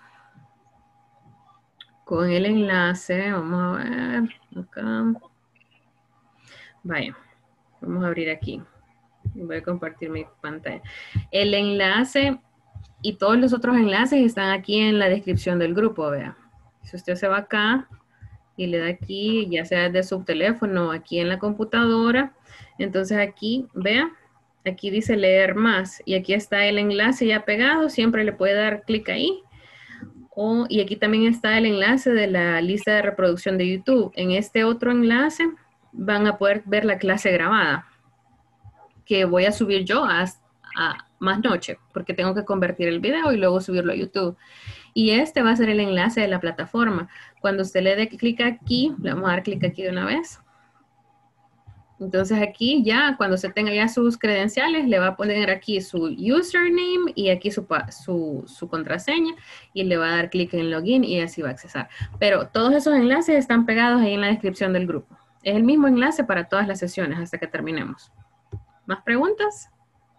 con el enlace, vamos a ver acá. Vaya, vamos a abrir aquí. Voy a compartir mi pantalla. El enlace y todos los otros enlaces están aquí en la descripción del grupo, vea. Si usted se va acá y le da aquí, ya sea de su teléfono, aquí en la computadora, entonces aquí, vea, aquí dice leer más y aquí está el enlace ya pegado, siempre le puede dar clic ahí. Oh, y aquí también está el enlace de la lista de reproducción de YouTube. En este otro enlace van a poder ver la clase grabada que voy a subir yo a, a más noche porque tengo que convertir el video y luego subirlo a YouTube. Y este va a ser el enlace de la plataforma. Cuando usted le dé clic aquí, le vamos a dar clic aquí de una vez. Entonces aquí ya, cuando se tenga ya sus credenciales, le va a poner aquí su username y aquí su, su, su contraseña y le va a dar clic en login y así va a accesar. Pero todos esos enlaces están pegados ahí en la descripción del grupo. Es el mismo enlace para todas las sesiones hasta que terminemos. ¿Más preguntas?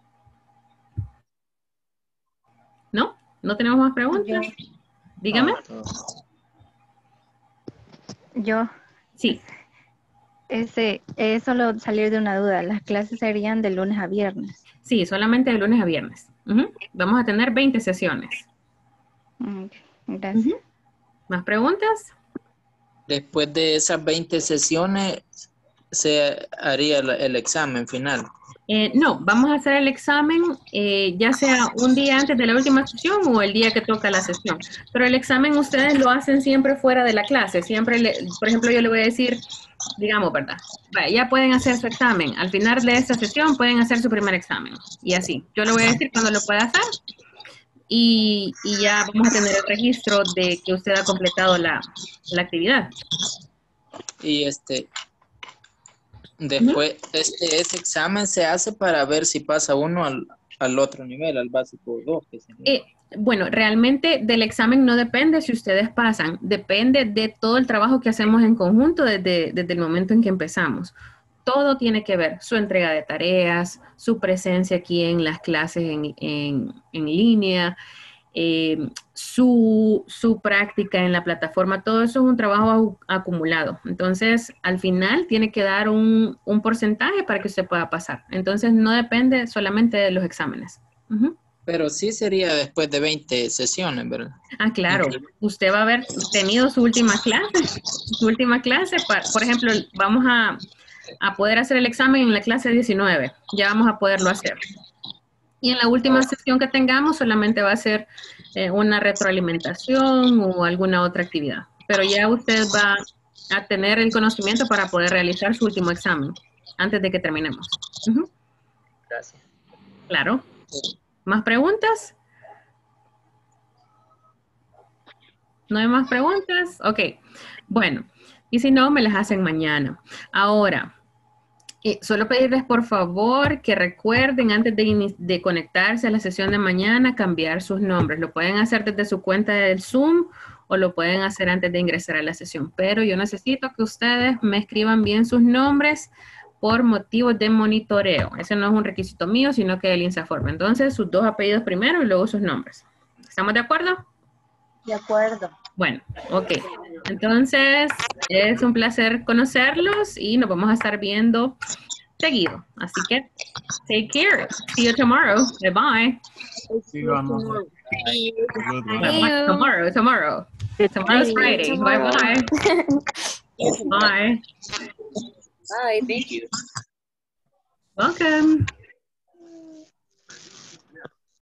¿No? ¿No tenemos más preguntas? Dígame. Yo. Sí. Ese, es solo salir de una duda. Las clases serían de lunes a viernes. Sí, solamente de lunes a viernes. Uh-huh. Vamos a tener veinte sesiones. Gracias. Uh-huh. ¿Más preguntas? Después de esas veinte sesiones, se haría el, el examen final. Eh, no, vamos a hacer el examen eh, ya sea un día antes de la última sesión o el día que toca la sesión. Pero el examen ustedes lo hacen siempre fuera de la clase. Siempre, le, por ejemplo, yo le voy a decir, digamos, ¿verdad? Vale, ya pueden hacer su examen. Al final de esta sesión pueden hacer su primer examen. Y así. Yo le voy a decir cuándo lo puede hacer. Y, y ya vamos a tener el registro de que usted ha completado la, la actividad. Y este... Después, ¿Mm? este, ese examen se hace para ver si pasa uno al, al otro nivel, al básico dos. Eh, bueno, realmente del examen no depende si ustedes pasan, depende de todo el trabajo que hacemos en conjunto desde, desde el momento en que empezamos. Todo tiene que ver, su entrega de tareas, su presencia aquí en las clases en, en, en línea, eh, su, su práctica en la plataforma, todo eso es un trabajo acumulado. Entonces, al final tiene que dar un, un porcentaje para que usted pueda pasar. Entonces, no depende solamente de los exámenes. Uh-huh. Pero sí sería después de veinte sesiones, ¿verdad? Ah, claro. Usted va a haber tenido su última clase. Su última clase, para, por ejemplo, vamos a, a poder hacer el examen en la clase diecinueve. Ya vamos a poderlo hacer. Y en la última sesión que tengamos solamente va a ser eh, una retroalimentación o alguna otra actividad. Pero ya usted va a tener el conocimiento para poder realizar su último examen antes de que terminemos. Uh-huh. Gracias. Claro. ¿Más preguntas? ¿No hay más preguntas? Ok. Bueno, y si no, me las hacen mañana. Ahora, eh, solo pedirles por favor que recuerden antes de, de conectarse a la sesión de mañana, cambiar sus nombres. Lo pueden hacer desde su cuenta del Zoom o lo pueden hacer antes de ingresar a la sesión. Pero yo necesito que ustedes me escriban bien sus nombres por motivos de monitoreo. Ese no es un requisito mío, sino que el INSAFORP. Entonces, sus dos apellidos primero y luego sus nombres. ¿Estamos de acuerdo? De acuerdo. Bueno, ok. Entonces, es un placer conocerlos y nos vamos a estar viendo seguido. Así que, take care. See you tomorrow. Bye-bye. Sí, vamos. Well, tomorrow, tomorrow. Tomorrow's Friday. Bye-bye. Bye. Bye, thank you. Welcome.